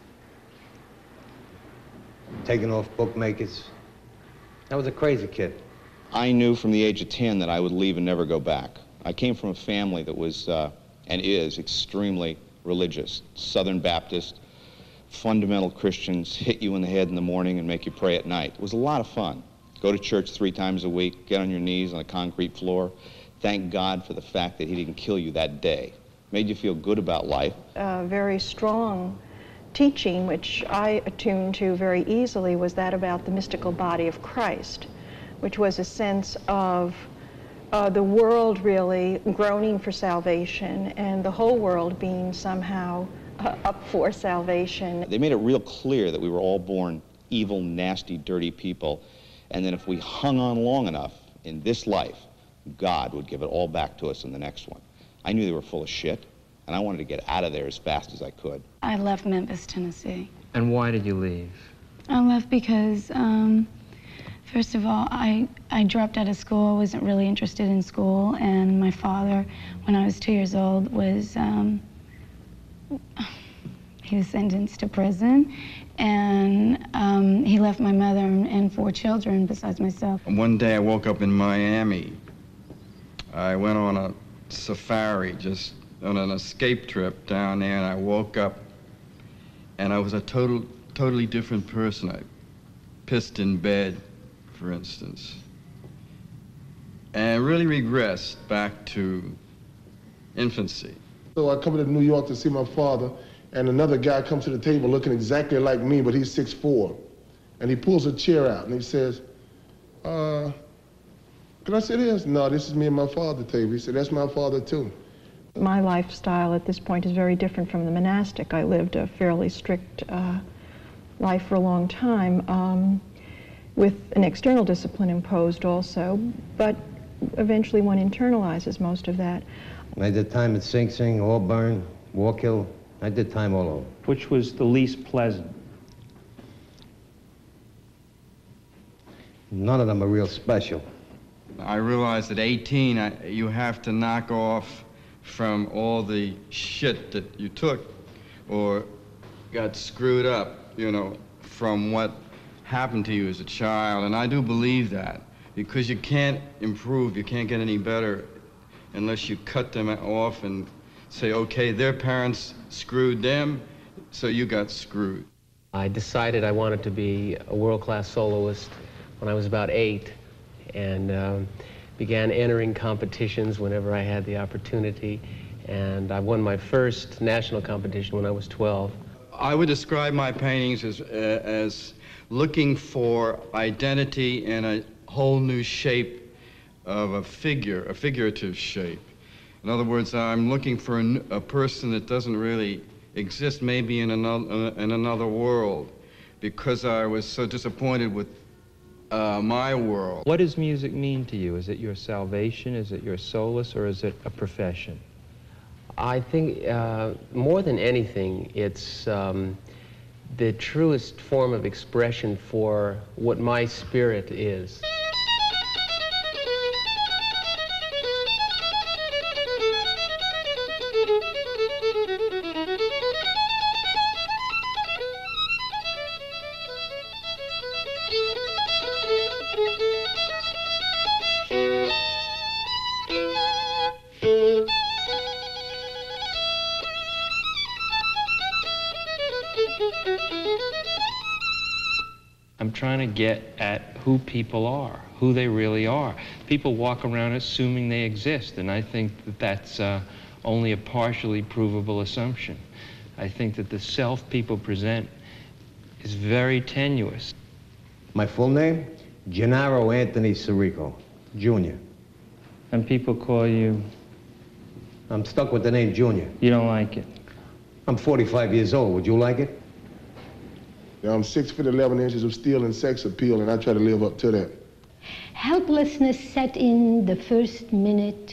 taking off bookmakers. I was a crazy kid. I knew from the age of 10 that I would leave and never go back. I came from a family that was, and is, extremely religious. Southern Baptist, fundamental Christians, hit you in the head in the morning and make you pray at night. It was a lot of fun. Go to church 3 times a week, get on your knees on a concrete floor. Thank God for the fact that he didn't kill you that day. Made you feel good about life. Very strong teaching, which I attuned to very easily, was that about the mystical body of Christ, which was a sense of the world really groaning for salvation and the whole world being somehow up for salvation. They made it real clear that we were all born evil, nasty, dirty people, and that if we hung on long enough in this life, God would give it all back to us in the next one. I knew they were full of shit, and I wanted to get out of there as fast as I could. I left Memphis, Tennessee. And why did you leave? I left because, first of all, I dropped out of school. I wasn't really interested in school, and my father, when I was 2 years old, was, he was sentenced to prison, and he left my mother and 4 children besides myself. One day I woke up in Miami. I went on a safari, just on an escape trip down there, and I woke up and I was a totally different person. I pissed in bed, for instance, and really regressed back to infancy. So I come to New York to see my father, and another guy comes to the table looking exactly like me, but he's 6'4", and he pulls a chair out and he says, can I sit here? No, this is me and my father table. He said, that's my father too. My lifestyle at this point is very different from the monastic. I lived a fairly strict life for a long time, with an external discipline imposed also, but eventually one internalizes most of that. I did time at Sing Sing, Auburn, Walkill. I did time all over. Which was the least pleasant? None of them are real special. I realized at 18, you have to knock off from all the shit that you took or got screwed up, you know, from what happened to you as a child. And I do believe that, because you can't improve, you can't get any better unless you cut them off and say, okay, their parents screwed them, so you got screwed. I decided I wanted to be a world-class soloist when I was about 8, and began entering competitions whenever I had the opportunity. And I won my first national competition when I was 12. I would describe my paintings as looking for identity in a whole new shape of a figure, a figurative shape. In other words, I'm looking for a person that doesn't really exist, maybe in another world, because I was so disappointed with my world. What does music mean to you? Is it your salvation? Is it your solace? Or is it a profession? I think more than anything, it's the truest form of expression for what my spirit is. I'm trying trying to get at who people are, who they really are. People walk around assuming they exist, and I think that that's only a partially provable assumption. I think that the self people present is very tenuous. My full name? Gennaro Anthony Sirico, Jr. And people call you? I'm stuck with the name Junior. You don't like it? I'm 45 years old. Would you like it? Yeah, I'm 6 feet 11 inches of steel and sex appeal, and I try to live up to that. Helplessness set in the first minute.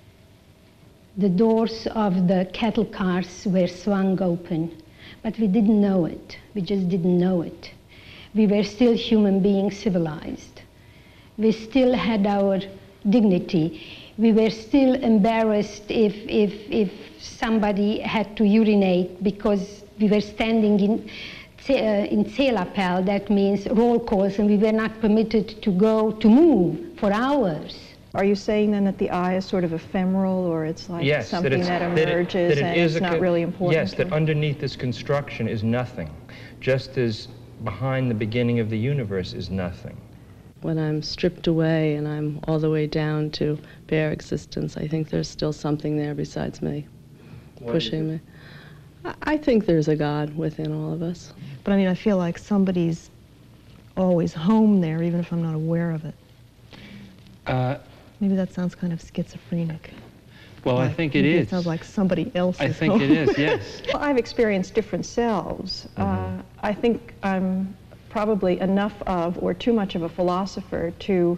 The doors of the cattle cars were swung open, but we didn't know it. We just didn't know it. We were still human beings, civilized. We still had our dignity. We were still embarrassed if somebody had to urinate because we were standing in Zählerpell, that means roll calls, and we were not permitted to move for hours. Are you saying then that the I is sort of ephemeral, or it's like yes, something that emerges and it's not really important? Yes, that underneath this construction is nothing, just as behind the beginning of the universe is nothing. When I'm stripped away and I'm all the way down to bare existence, I think there's still something there besides me, pushing me. I think there's a God within all of us. But I mean, I feel like somebody's always home there, even if I'm not aware of it. Maybe that sounds kind of schizophrenic. Well, like, I think it is. It sounds like somebody else's I think home. it is, yes. Well, I've experienced different selves. I think I'm probably enough of, or too much of a philosopher to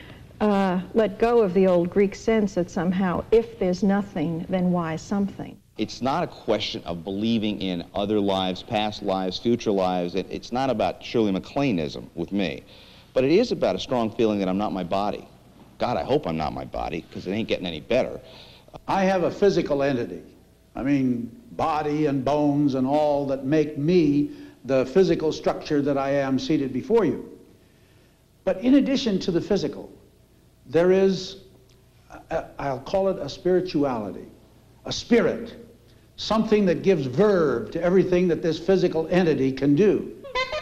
let go of the old Greek sense that somehow, if there's nothing, then why something? It's not a question of believing in other lives, past lives, future lives. It's not about Shirley MacLaineism with me. But it is about a strong feeling that I'm not my body. God, I hope I'm not my body, because it ain't getting any better. I have a physical entity. I mean, body and bones and all that make me the physical structure that I am seated before you. But in addition to the physical, there is, I'll call it a spirituality, a spirit, something that gives verve to everything that this physical entity can do.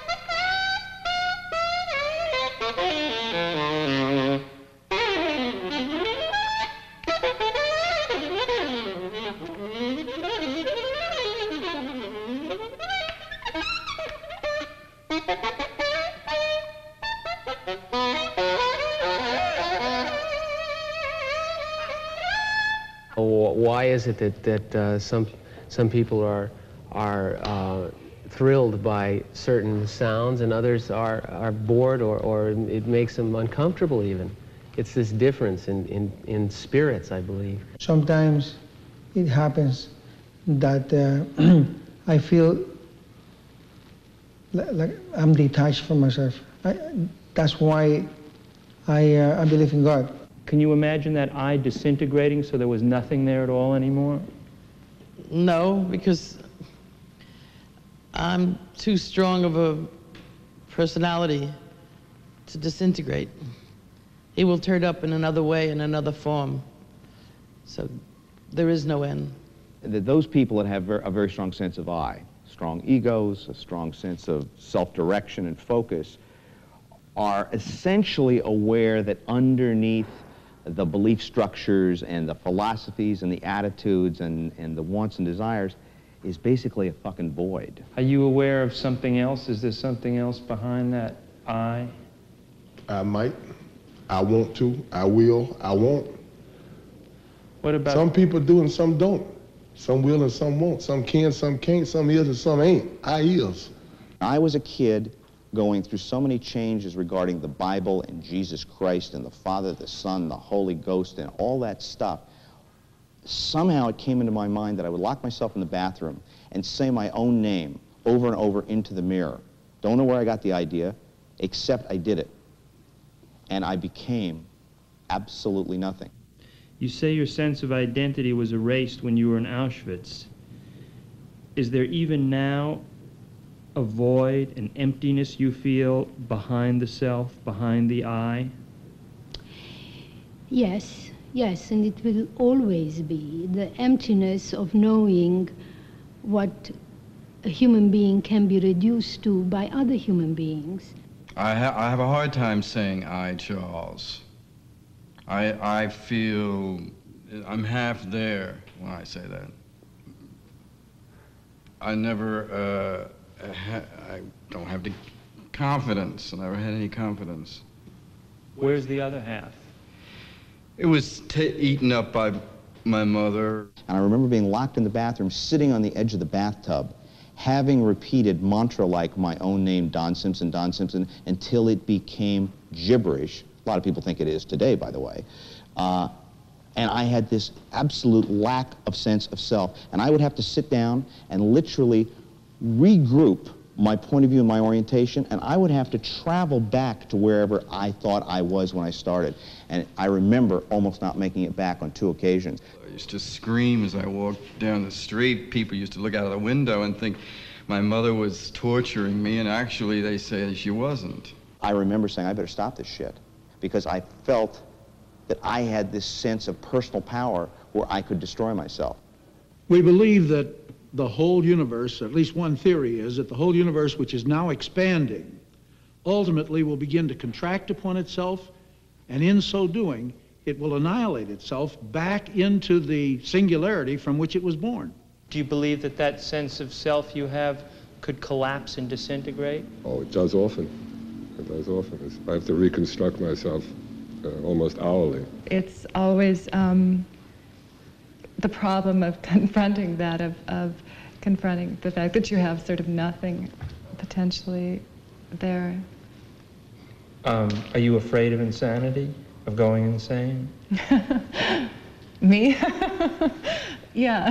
Why is it that some people are thrilled by certain sounds and others are bored or it makes them uncomfortable even? It's this difference in spirits, I believe. Sometimes it happens that I feel like I'm detached from myself. That's why I believe in God. Can you imagine that I disintegrating so there was nothing there at all anymore? No, because I'm too strong of a personality to disintegrate. It will turn up in another way, in another form. So there is no end. Those people that have a very strong sense of I, strong egos, a strong sense of self-direction and focus, are essentially aware that underneath the belief structures and the philosophies and the attitudes and the wants and desires is basically a fucking void. Are you aware of something else? Is there something else behind that I? I might. I want to. I will. I won't. What about? Some people do and some don't. Some will and some won't. Some can, some can't. Some is and some ain't. I is. I was a kid going through so many changes regarding the Bible and Jesus Christ and the Father, the Son, the Holy Ghost, and all that stuff. Somehow it came into my mind that I would lock myself in the bathroom and say my own name over and over into the mirror. Don't know where I got the idea, except I did it. And I became absolutely nothing. You say your sense of identity was erased when you were in Auschwitz. Is there even now a void, an emptiness you feel behind the self, behind the I? Yes, yes, and it will always be the emptiness of knowing what a human being can be reduced to by other human beings. I have a hard time saying I, Charles. I feel I'm half there when I say that. I never, I don't have the confidence. I never had any confidence. Where's the other half? It was eaten up by my mother. And I remember being locked in the bathroom, sitting on the edge of the bathtub, having repeated mantra-like my own name, Don Simpson, until it became gibberish. A lot of people think it is today, by the way. And I had this absolute lack of sense of self. And I would have to sit down and literally regroup my point of view and my orientation, and I would have to travel back to wherever I thought I was when I started. And I remember almost not making it back on 2 occasions. I used to scream as I walked down the street. People used to look out of the window and think my mother was torturing me, and actually they say she wasn't. I remember saying, I better stop this shit, because I felt that I had this sense of personal power where I could destroy myself. We believe that the whole universe, at least one theory is that the whole universe, which is now expanding, ultimately will begin to contract upon itself, and in so doing, it will annihilate itself back into the singularity from which it was born. Do you believe that that sense of self you have could collapse and disintegrate? Oh, it does often. It does often. I have to reconstruct myself almost hourly. It's always the problem of confronting that, of confronting the fact that you have sort of nothing potentially there. Are you afraid of insanity, of going insane? Me? Yeah.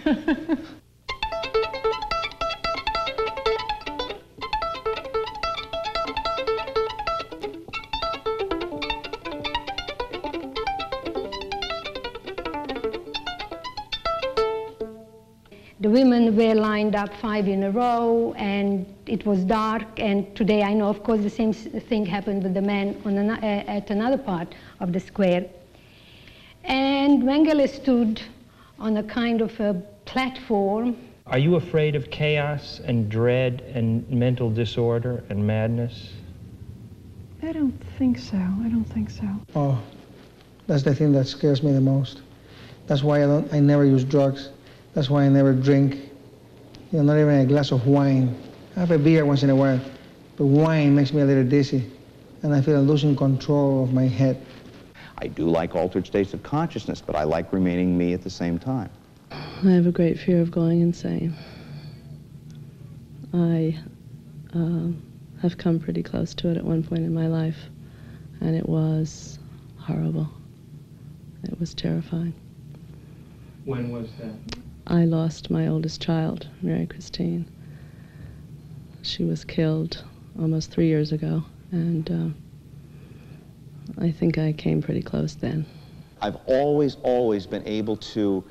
The women were lined up 5 in a row, and it was dark, and today I know, of course, the same thing happened with the men on at another part of the square. And Mengele stood on a kind of a platform. Are you afraid of chaos and dread and mental disorder and madness? I don't think so. I don't think so. Oh, that's the thing that scares me the most. That's why I never use drugs. That's why I never drink, not even a glass of wine. I have a beer once in a while, but wine makes me a little dizzy, and I feel I'm losing control of my head. I do like altered states of consciousness, but I like remaining me at the same time. I have a great fear of going insane. I have come pretty close to it at one point in my life, and it was horrible. It was terrifying. When was that? I lost my oldest child, Mary Christine. She was killed almost 3 years ago, and I think I came pretty close then. I've always been able to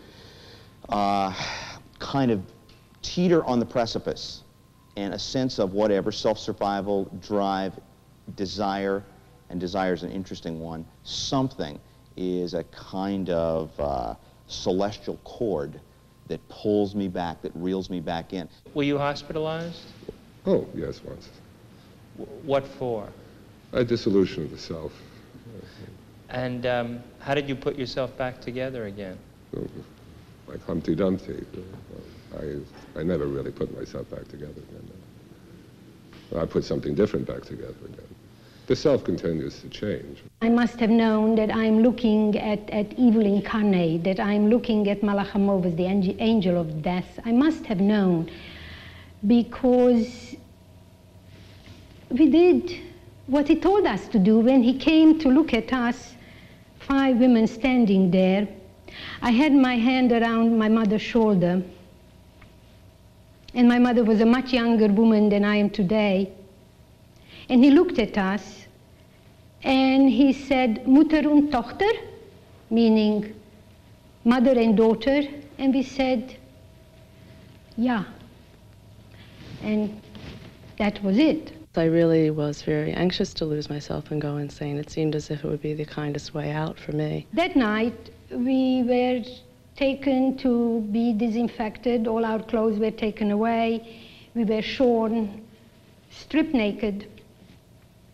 kind of teeter on the precipice, and a sense of whatever, self-survival, drive, desire, and desire is an interesting one. Something is a kind of celestial cord that pulls me back, that reels me back in. Were you hospitalized? Oh, yes, once. What for? A dissolution of the self. And how did you put yourself back together again? Like Humpty Dumpty. I never really put myself back together again. I put something different back together again. The self continues to change. I must have known that I'm looking at evil incarnate, that I'm looking at Malach HaMoves, the angel of death. I must have known, because we did what he told us to do when he came to look at us, 5 women standing there. I had my hand around my mother's shoulder, and my mother was a much younger woman than I am today. And he looked at us, and he said, Mutter und Tochter, meaning mother and daughter. And we said, yeah. And that was it. I really was very anxious to lose myself and go insane. It seemed as if it would be the kindest way out for me. That night, we were taken to be disinfected. All our clothes were taken away. We were shorn, stripped naked.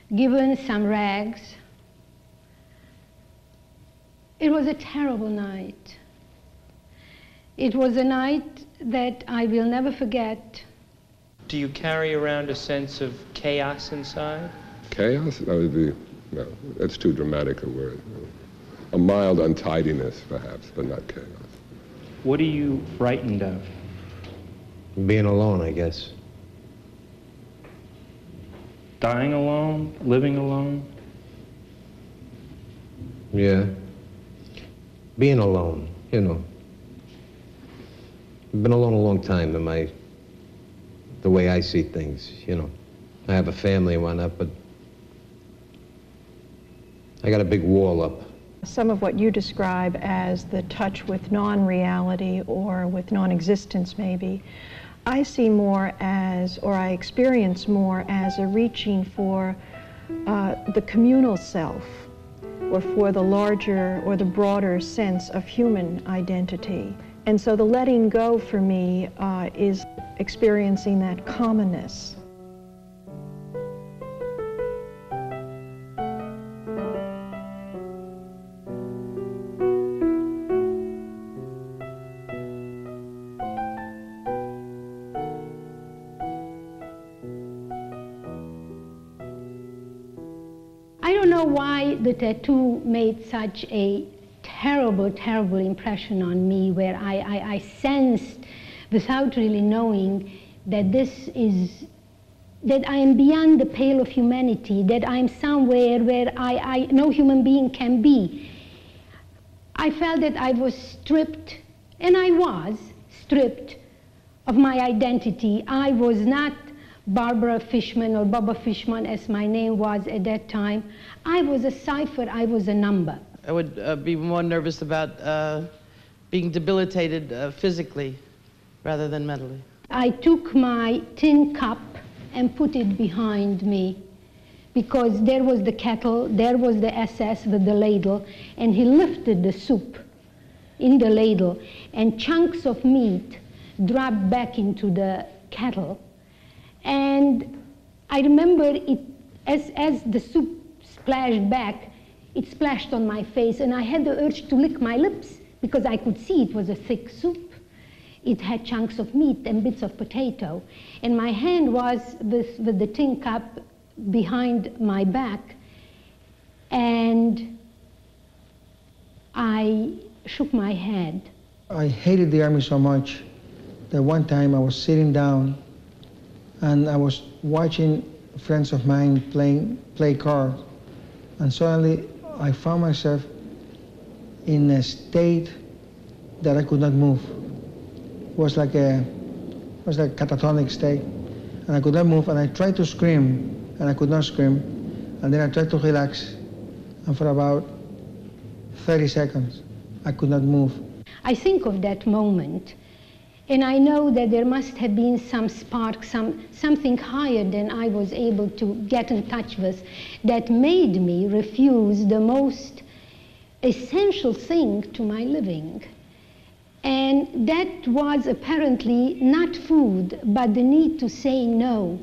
given some rags. It was a terrible night. It was a night that I will never forget. Do you carry around a sense of chaos inside? Chaos? That would be, no, that's too dramatic a word. A mild untidiness, perhaps, but not chaos. What are you frightened of? Being alone, I guess. Dying alone? Living alone? Yeah. Being alone, you know. I've been alone a long time in the way I see things, you know. I have a family and whatnot, but I got a big wall up. Some of what you describe as the touch with non-reality or with non-existence maybe, I see more as, or I experience more as a reaching for the communal self, or for the larger or the broader sense of human identity. And so the letting go for me is experiencing that commonness. I don't know why the tattoo made such a terrible, terrible impression on me, where I sensed, without really knowing, that that I am beyond the pale of humanity, that I am somewhere where no human being can be. I felt that I was stripped, and I was stripped of my identity. I was not Barbara Fishman or Baba Fishman, as my name was at that time. I was a cipher, I was a number. I would be more nervous about being debilitated physically rather than mentally. I took my tin cup and put it behind me, because there was the kettle, there was the SS with the ladle, and he lifted the soup in the ladle, and chunks of meat dropped back into the kettle. And I remember it, as the soup splashed back, it splashed on my face, and I had the urge to lick my lips because I could see it was a thick soup. It had chunks of meat and bits of potato. And my hand was with the tin cup behind my back, and I shook my head. I hated the Army so much that one time I was sitting down and I was watching friends of mine play cards, and suddenly I found myself in a state that I could not move. It was like a catatonic state, and I could not move, and I tried to scream, and I could not scream, and then I tried to relax, and for about 30 seconds, I could not move. I think of that moment, and I know that there must have been some spark, something higher than I was able to get in touch with, that made me refuse the most essential thing to my living. And that was apparently not food, but the need to say no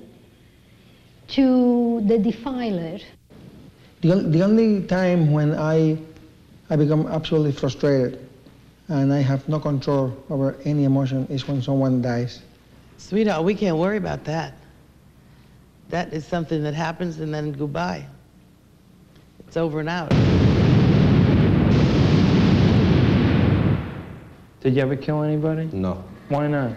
to the defiler. The only time when I become absolutely frustrated and I have no control over any emotion is when someone dies. Sweetheart, we can't worry about that. That is something that happens and then goodbye. It's over and out. Did you ever kill anybody? No. Why not?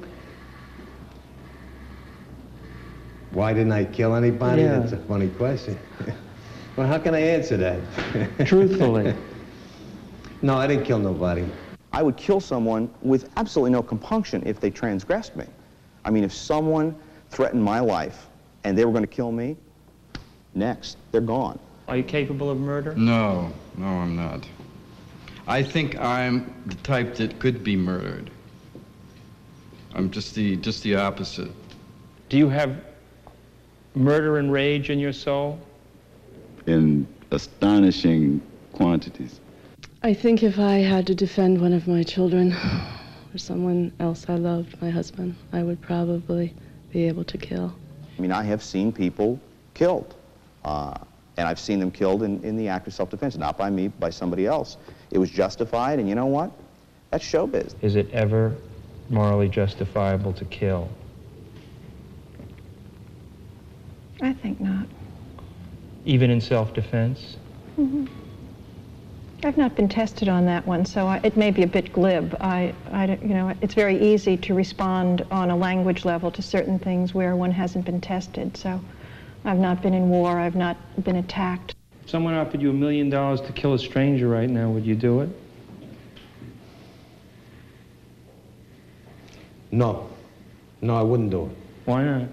Why didn't I kill anybody? Yeah. That's a funny question. Well, how can I answer that? Truthfully. No, I didn't kill nobody. I would kill someone with absolutely no compunction if they transgressed me. I mean, if someone threatened my life and they were going to kill me, next, they're gone. Are you capable of murder? No, I'm not. I think I'm the type that could be murdered. I'm just the opposite. Do you have murder and rage in your soul? In astonishing quantities. I think if I had to defend one of my children or someone else I loved, my husband, I would probably be able to kill. I mean, I have seen people killed. And I've seen them killed in the act of self-defense, not by me, by somebody else. It was justified, and you know what? That's showbiz. Is it ever morally justifiable to kill? I think not. Even in self-defense? Mm-hmm. I've not been tested on that one, so it may be a bit glib. You know, it's very easy to respond on a language level to certain things where one hasn't been tested. So I've not been in war, I've not been attacked. If someone offered you $1 million to kill a stranger right now, would you do it? No. No, I wouldn't do it. Why not?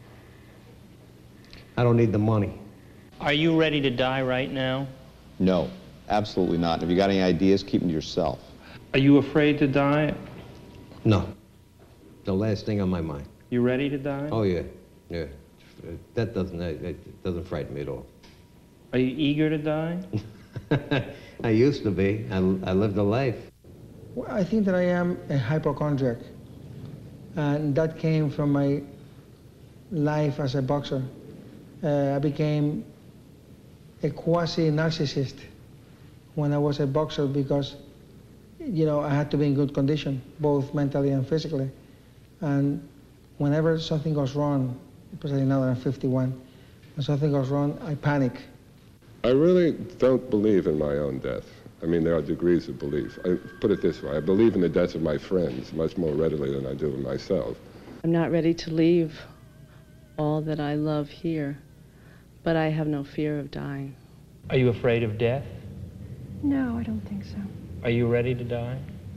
I don't need the money. Are you ready to die right now? No, absolutely not. And if you got any ideas, keep them to yourself. Are you afraid to die? No. The last thing on my mind. You ready to die? Oh, yeah. Yeah. That doesn't frighten me at all. Are you eager to die? I used to be. I lived a life. Well, I think that I am a hypochondriac. And that came from my life as a boxer. I became a quasi-narcissist when I was a boxer because, you know, I had to be in good condition, both mentally and physically. And whenever something goes wrong, especially now that I'm 51, when something goes wrong, I panic. I really don't believe in my own death. I mean, there are degrees of belief. I put it this way, I believe in the death of my friends much more readily than I do in myself. I'm not ready to leave all that I love here, but I have no fear of dying. Are you afraid of death? No, I don't think so. Are you ready to die?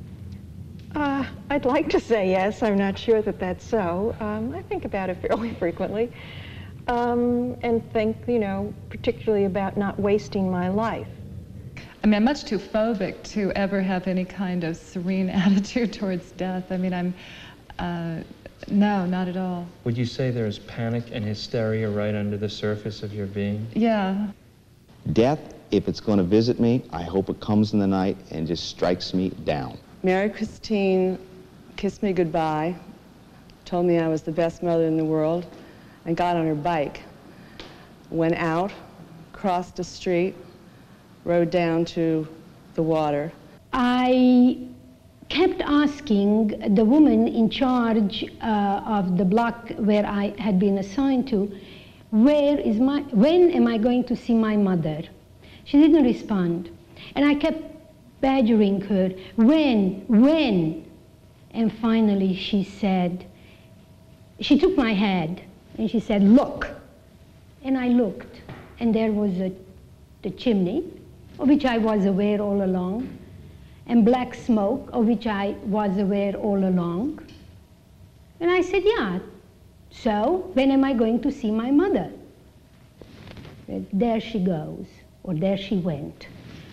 I'd like to say yes. I'm not sure that that's so. I think about it fairly frequently and think, you know, particularly about not wasting my life. I mean, I'm much too phobic to ever have any kind of serene attitude towards death. I mean, no, not at all. Would you say there's panic and hysteria right under the surface of your being? Yeah. Death, if it's going to visit me, I hope it comes in the night and just strikes me down. Mary Christine kissed me goodbye, told me I was the best mother in the world, and got on her bike, went out, crossed the street, rode down to the water. I kept asking the woman in charge of the block where I had been assigned to, when am I going to see my mother? She didn't respond. And I kept badgering her, when? And finally she said, she took my head and she said, look. And I looked, and there was the chimney, of which I was aware all along, and black smoke, of which I was aware all along. And I said, yeah, so when am I going to see my mother? There she goes, or there she went.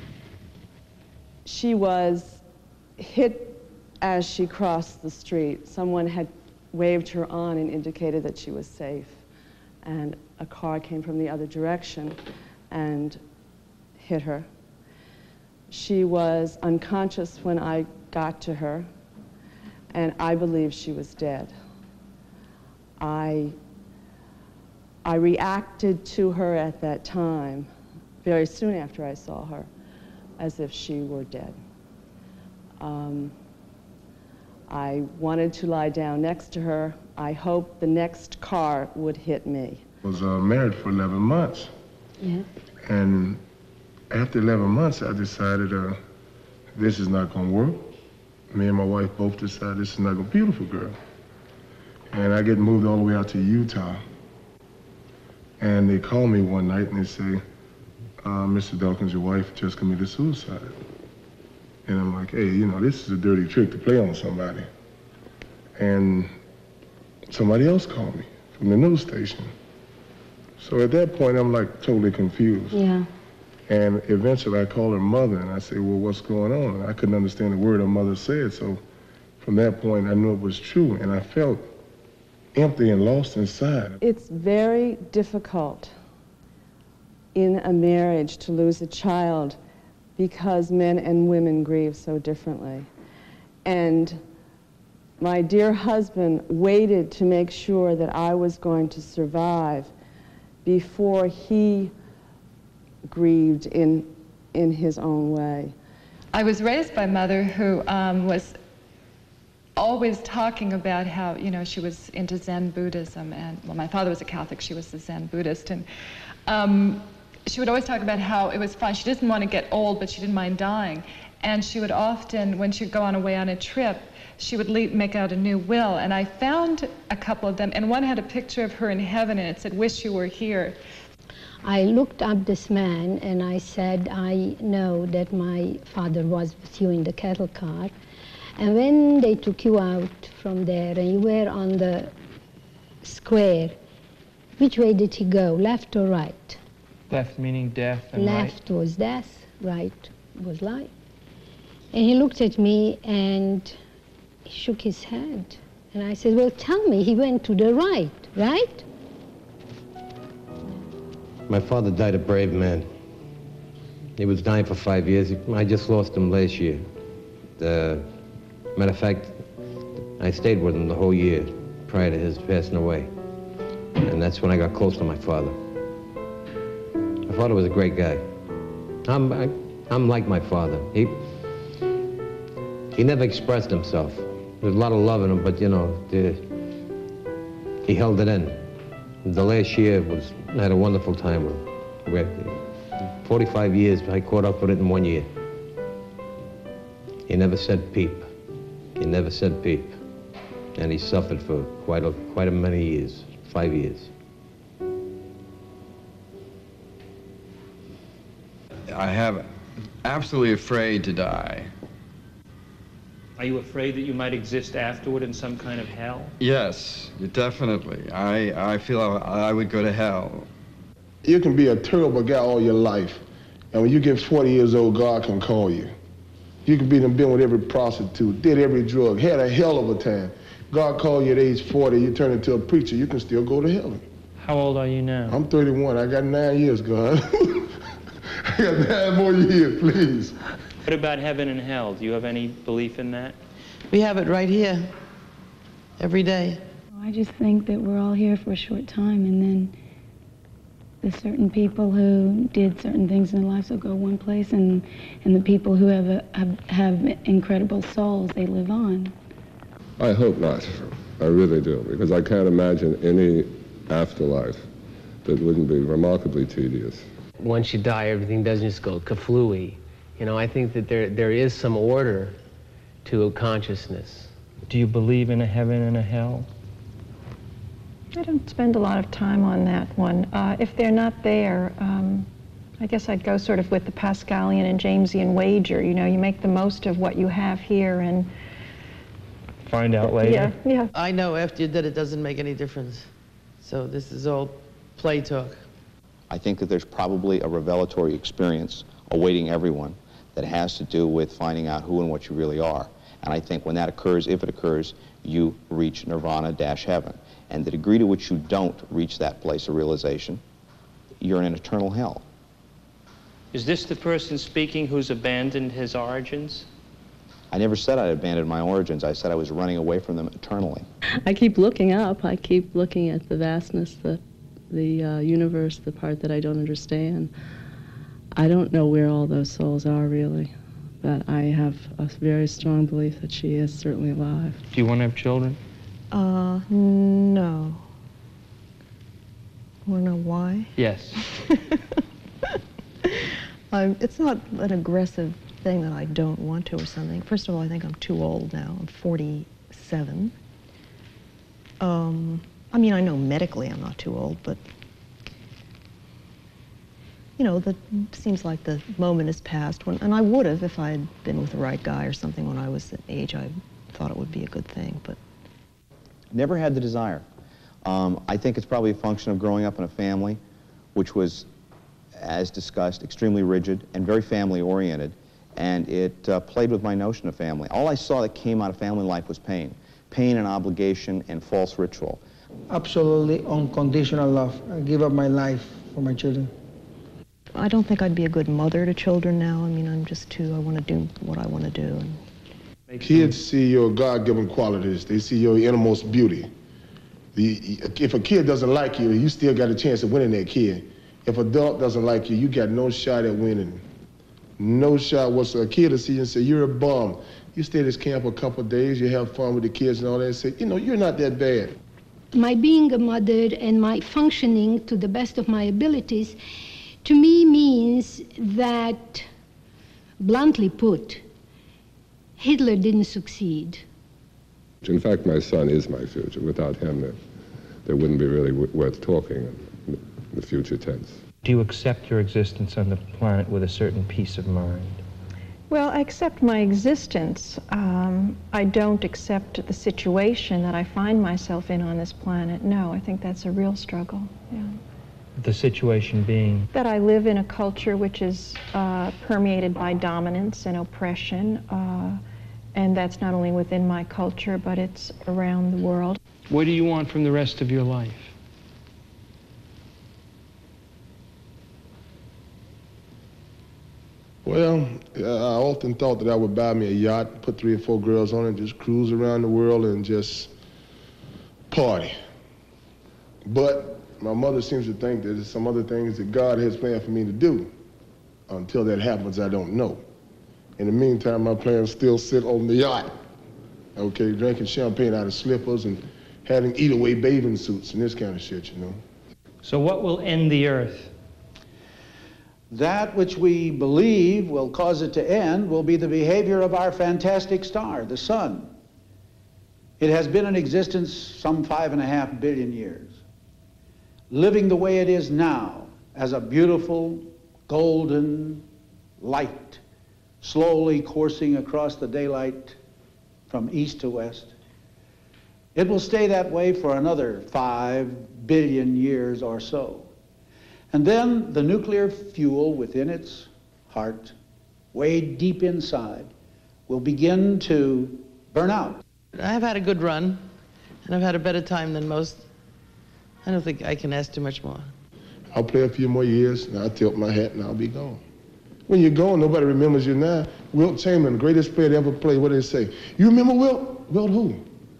She was hit as she crossed the street. Someone had waved her on and indicated that she was safe. And a car came from the other direction and hit her. She was unconscious when I got to her, and I believe she was dead. I reacted to her at that time, very soon after I saw her, as if she were dead. I wanted to lie down next to her. I hoped the next car would hit me. I was married for 11 months. Yeah. And after 11 months, I decided this is not going to work. Me and my wife both decided this is not going to be a beautiful girl. And I get moved all the way out to Utah. And they call me one night and they say, Mr. Dawkins, your wife just committed suicide. And I'm like, hey, you know, this is a dirty trick to play on somebody. And somebody else called me from the news station. So at that point, I'm like totally confused. Yeah. And eventually I called her mother and I said, well, what's going on? And I couldn't understand a word her mother said. So from that point, I knew it was true. And I felt empty and lost inside. It's very difficult in a marriage to lose a child because men and women grieve so differently. And my dear husband waited to make sure that I was going to survive before he grieved in his own way. I was raised by a mother who was always talking about how, you know, she was into Zen Buddhism, and, well, my father was a Catholic, she was a Zen Buddhist, and she would always talk about how it was fun. She didn't want to get old, but she didn't mind dying. And she would often, when she'd go away on a trip, she would make out a new will. And I found a couple of them, and one had a picture of her in heaven, and it said, "Wish you were here." I looked up this man, and I said, I know that my father was with you in the cattle car. And when they took you out from there, and you were on the square, which way did he go, left or right? Left meaning death and Left was death, right was life. And he looked at me and he shook his head. And I said, well, tell me, he went to the right, right? My father died a brave man. He was dying for 5 years. I just lost him last year. Matter of fact, I stayed with him the whole year prior to his passing away. And that's when I got close to my father. My father was a great guy. I'm like my father. He never expressed himself. There's a lot of love in him, but, you know, he held it in. The last year I had a wonderful time with him. 45 years, I caught up with it in 1 year. He never said peep. He never said peep. And he suffered for quite a many years, 5 years. I have absolutely afraid to die. Are you afraid that you might exist afterward in some kind of hell? Yes, definitely. I feel I would go to hell. You can be a terrible guy all your life, and when you get 40 years old, God can call you. You can been with every prostitute, did every drug, had a hell of a time. God called you at age 40, you turn into a preacher, you can still go to heaven. How old are you now? I'm 31. I got 9 years, God. I got 9 more years, please. What about heaven and hell? Do you have any belief in that? We have it right here, every day. I just think that we're all here for a short time, and then the certain people who did certain things in their lives will go one place, and the people who have incredible souls, they live on. I hope not. I really do, because I can't imagine any afterlife that wouldn't be remarkably tedious. Once you die, everything doesn't just go kaflooey. You know, I think that there is some order to a consciousness. Do you believe in a heaven and a hell? I don't spend a lot of time on that one. If they're not there, I guess I'd go sort of with the Pascalian and Jamesian wager. You know, you make the most of what you have here and find out later. Yeah. I know after you're dead it doesn't make any difference. So this is all play talk. I think that there's probably a revelatory experience awaiting everyone that has to do with finding out who and what you really are. And I think when that occurs, if it occurs, you reach nirvana-heaven. And the degree to which you don't reach that place of realization, you're in an eternal hell. Is this the person speaking who's abandoned his origins? I never said I'd abandoned my origins. I said I was running away from them eternally. I keep looking up. I keep looking at the vastness, the universe, the part that I don't understand. I don't know where all those souls are, really, but I have a very strong belief that she is certainly alive. Do you want to have children? No. Want to know why? Yes. It's not an aggressive thing that I don't want to or something. First of all, I think I'm too old now. I'm 47. I mean, I know medically I'm not too old, but you know, that seems like the moment has passed. And I would have if I had been with the right guy or something when I was at age. I thought it would be a good thing, but. Never had the desire. I think it's probably a function of growing up in a family which was, as discussed, extremely rigid and very family-oriented, and it played with my notion of family. All I saw that came out of family life was pain. Pain and obligation and false ritual. Absolutely unconditional love. I give up my life for my children. I don't think I'd be a good mother to children now. I mean, I'm just I want to do what I want to do. And Kids see your God-given qualities. They see your innermost beauty. If a kid doesn't like you, you still got a chance of winning that kid. If an adult doesn't like you, you got no shot at winning. No shot whatsoever. A kid will see you and say, you're a bum. You stay at this camp a couple of days, you have fun with the kids and all that, and say, you know, you're not that bad. My being a mother and my functioning to the best of my abilities, to me means that, bluntly put, Hitler didn't succeed. In fact, my son is my future. Without him, there wouldn't be really worth talking in the future tense. Do you accept your existence on the planet with a certain peace of mind? Well, I accept my existence. I don't accept the situation that I find myself in on this planet. No, I think that's a real struggle. Yeah. The situation being? That I live in a culture which is permeated by dominance and oppression, and that's not only within my culture, but it's around the world. What do you want from the rest of your life? Well, I often thought that I would buy me a yacht, put 3 or 4 girls on it, and just cruise around the world and just party. But my mother seems to think that there's some other things that God has planned for me to do. Until that happens, I don't know. In the meantime, my plans still sit on the yacht, okay, drinking champagne out of slippers and having eat-away bathing suits and this kind of shit, you know. So what will end the Earth? That which we believe will cause it to end will be the behavior of our fantastic star, the sun. It has been in existence some 5.5 billion years. Living the way it is now, as a beautiful, golden light, slowly coursing across the daylight from east to west. It will stay that way for another 5 billion years or so. And then the nuclear fuel within its heart, way deep inside, will begin to burn out. I've had a good run, and I've had a better time than most. I don't think I can ask too much more. I'll play a few more years, and I'll tilt my hat, and I'll be gone. When you're gone, nobody remembers you now. Wilt Chamberlain, the greatest player to ever play, what do they say? You remember Wilt? Wilt who?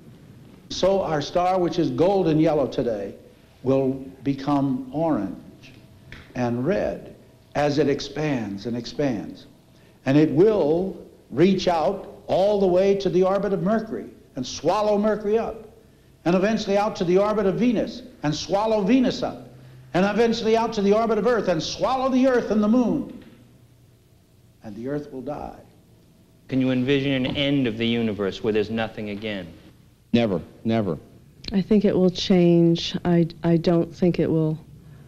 So our star, which is gold and yellow today, will become orange and red as it expands and expands. And it will reach out all the way to the orbit of Mercury and swallow Mercury up, and eventually out to the orbit of Venus and swallow Venus up, and eventually out to the orbit of Earth and swallow the Earth and the Moon. And the Earth will die. Can you envision an end of the universe where there's nothing again? Never, never. I think it will change. I don't think it will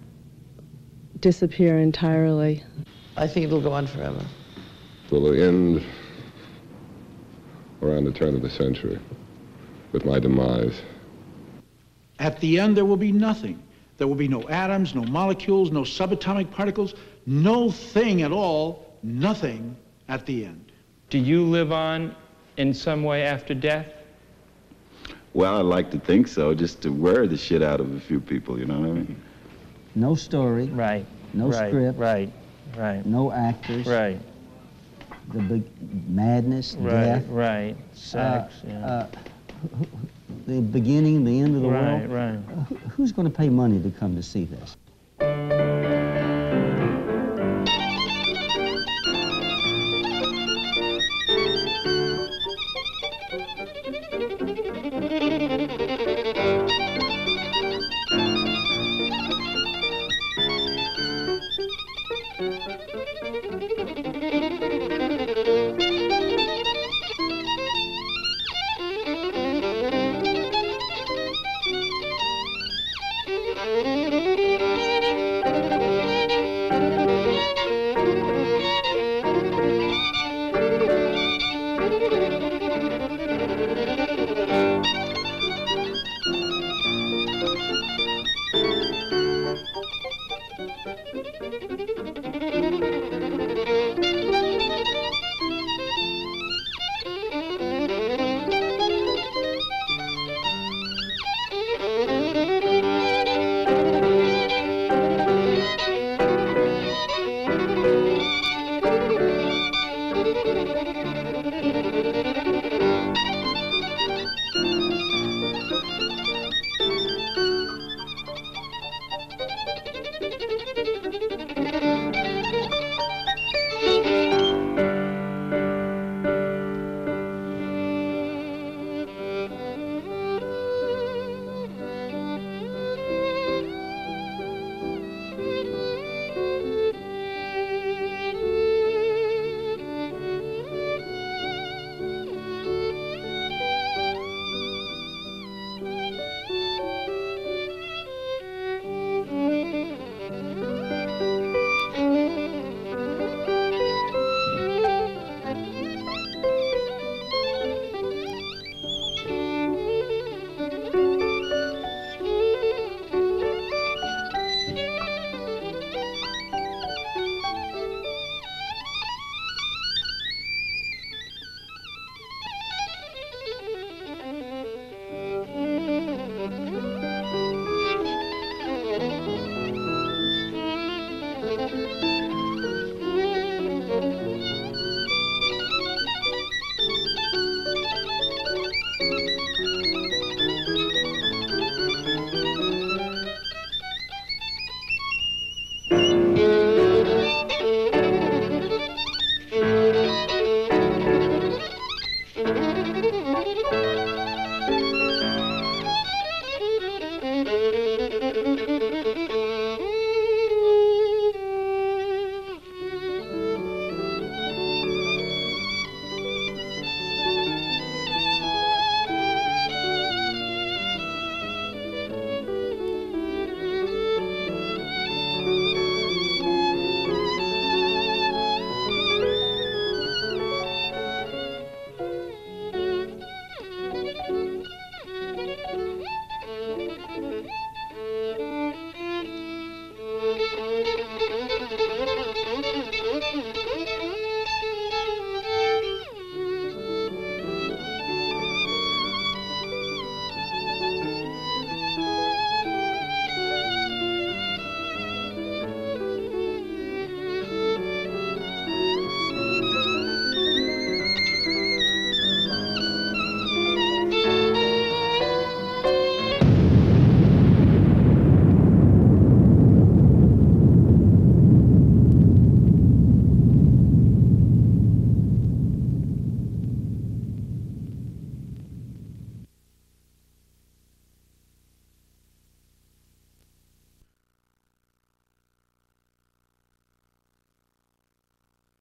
disappear entirely. I think it'll go on forever. It will end around the turn of the century with my demise. At the end, there will be nothing. There will be no atoms, no molecules, no subatomic particles, no thing at all, nothing at the end. Do you live on in some way after death? Well, I'd like to think so, just to wear the shit out of a few people, you know what I mean? No story. Right. No script. Right. No actors. Right. The big madness, death. Right. Sex. The beginning, the end of the world. Right. Who's going to pay money to come to see this?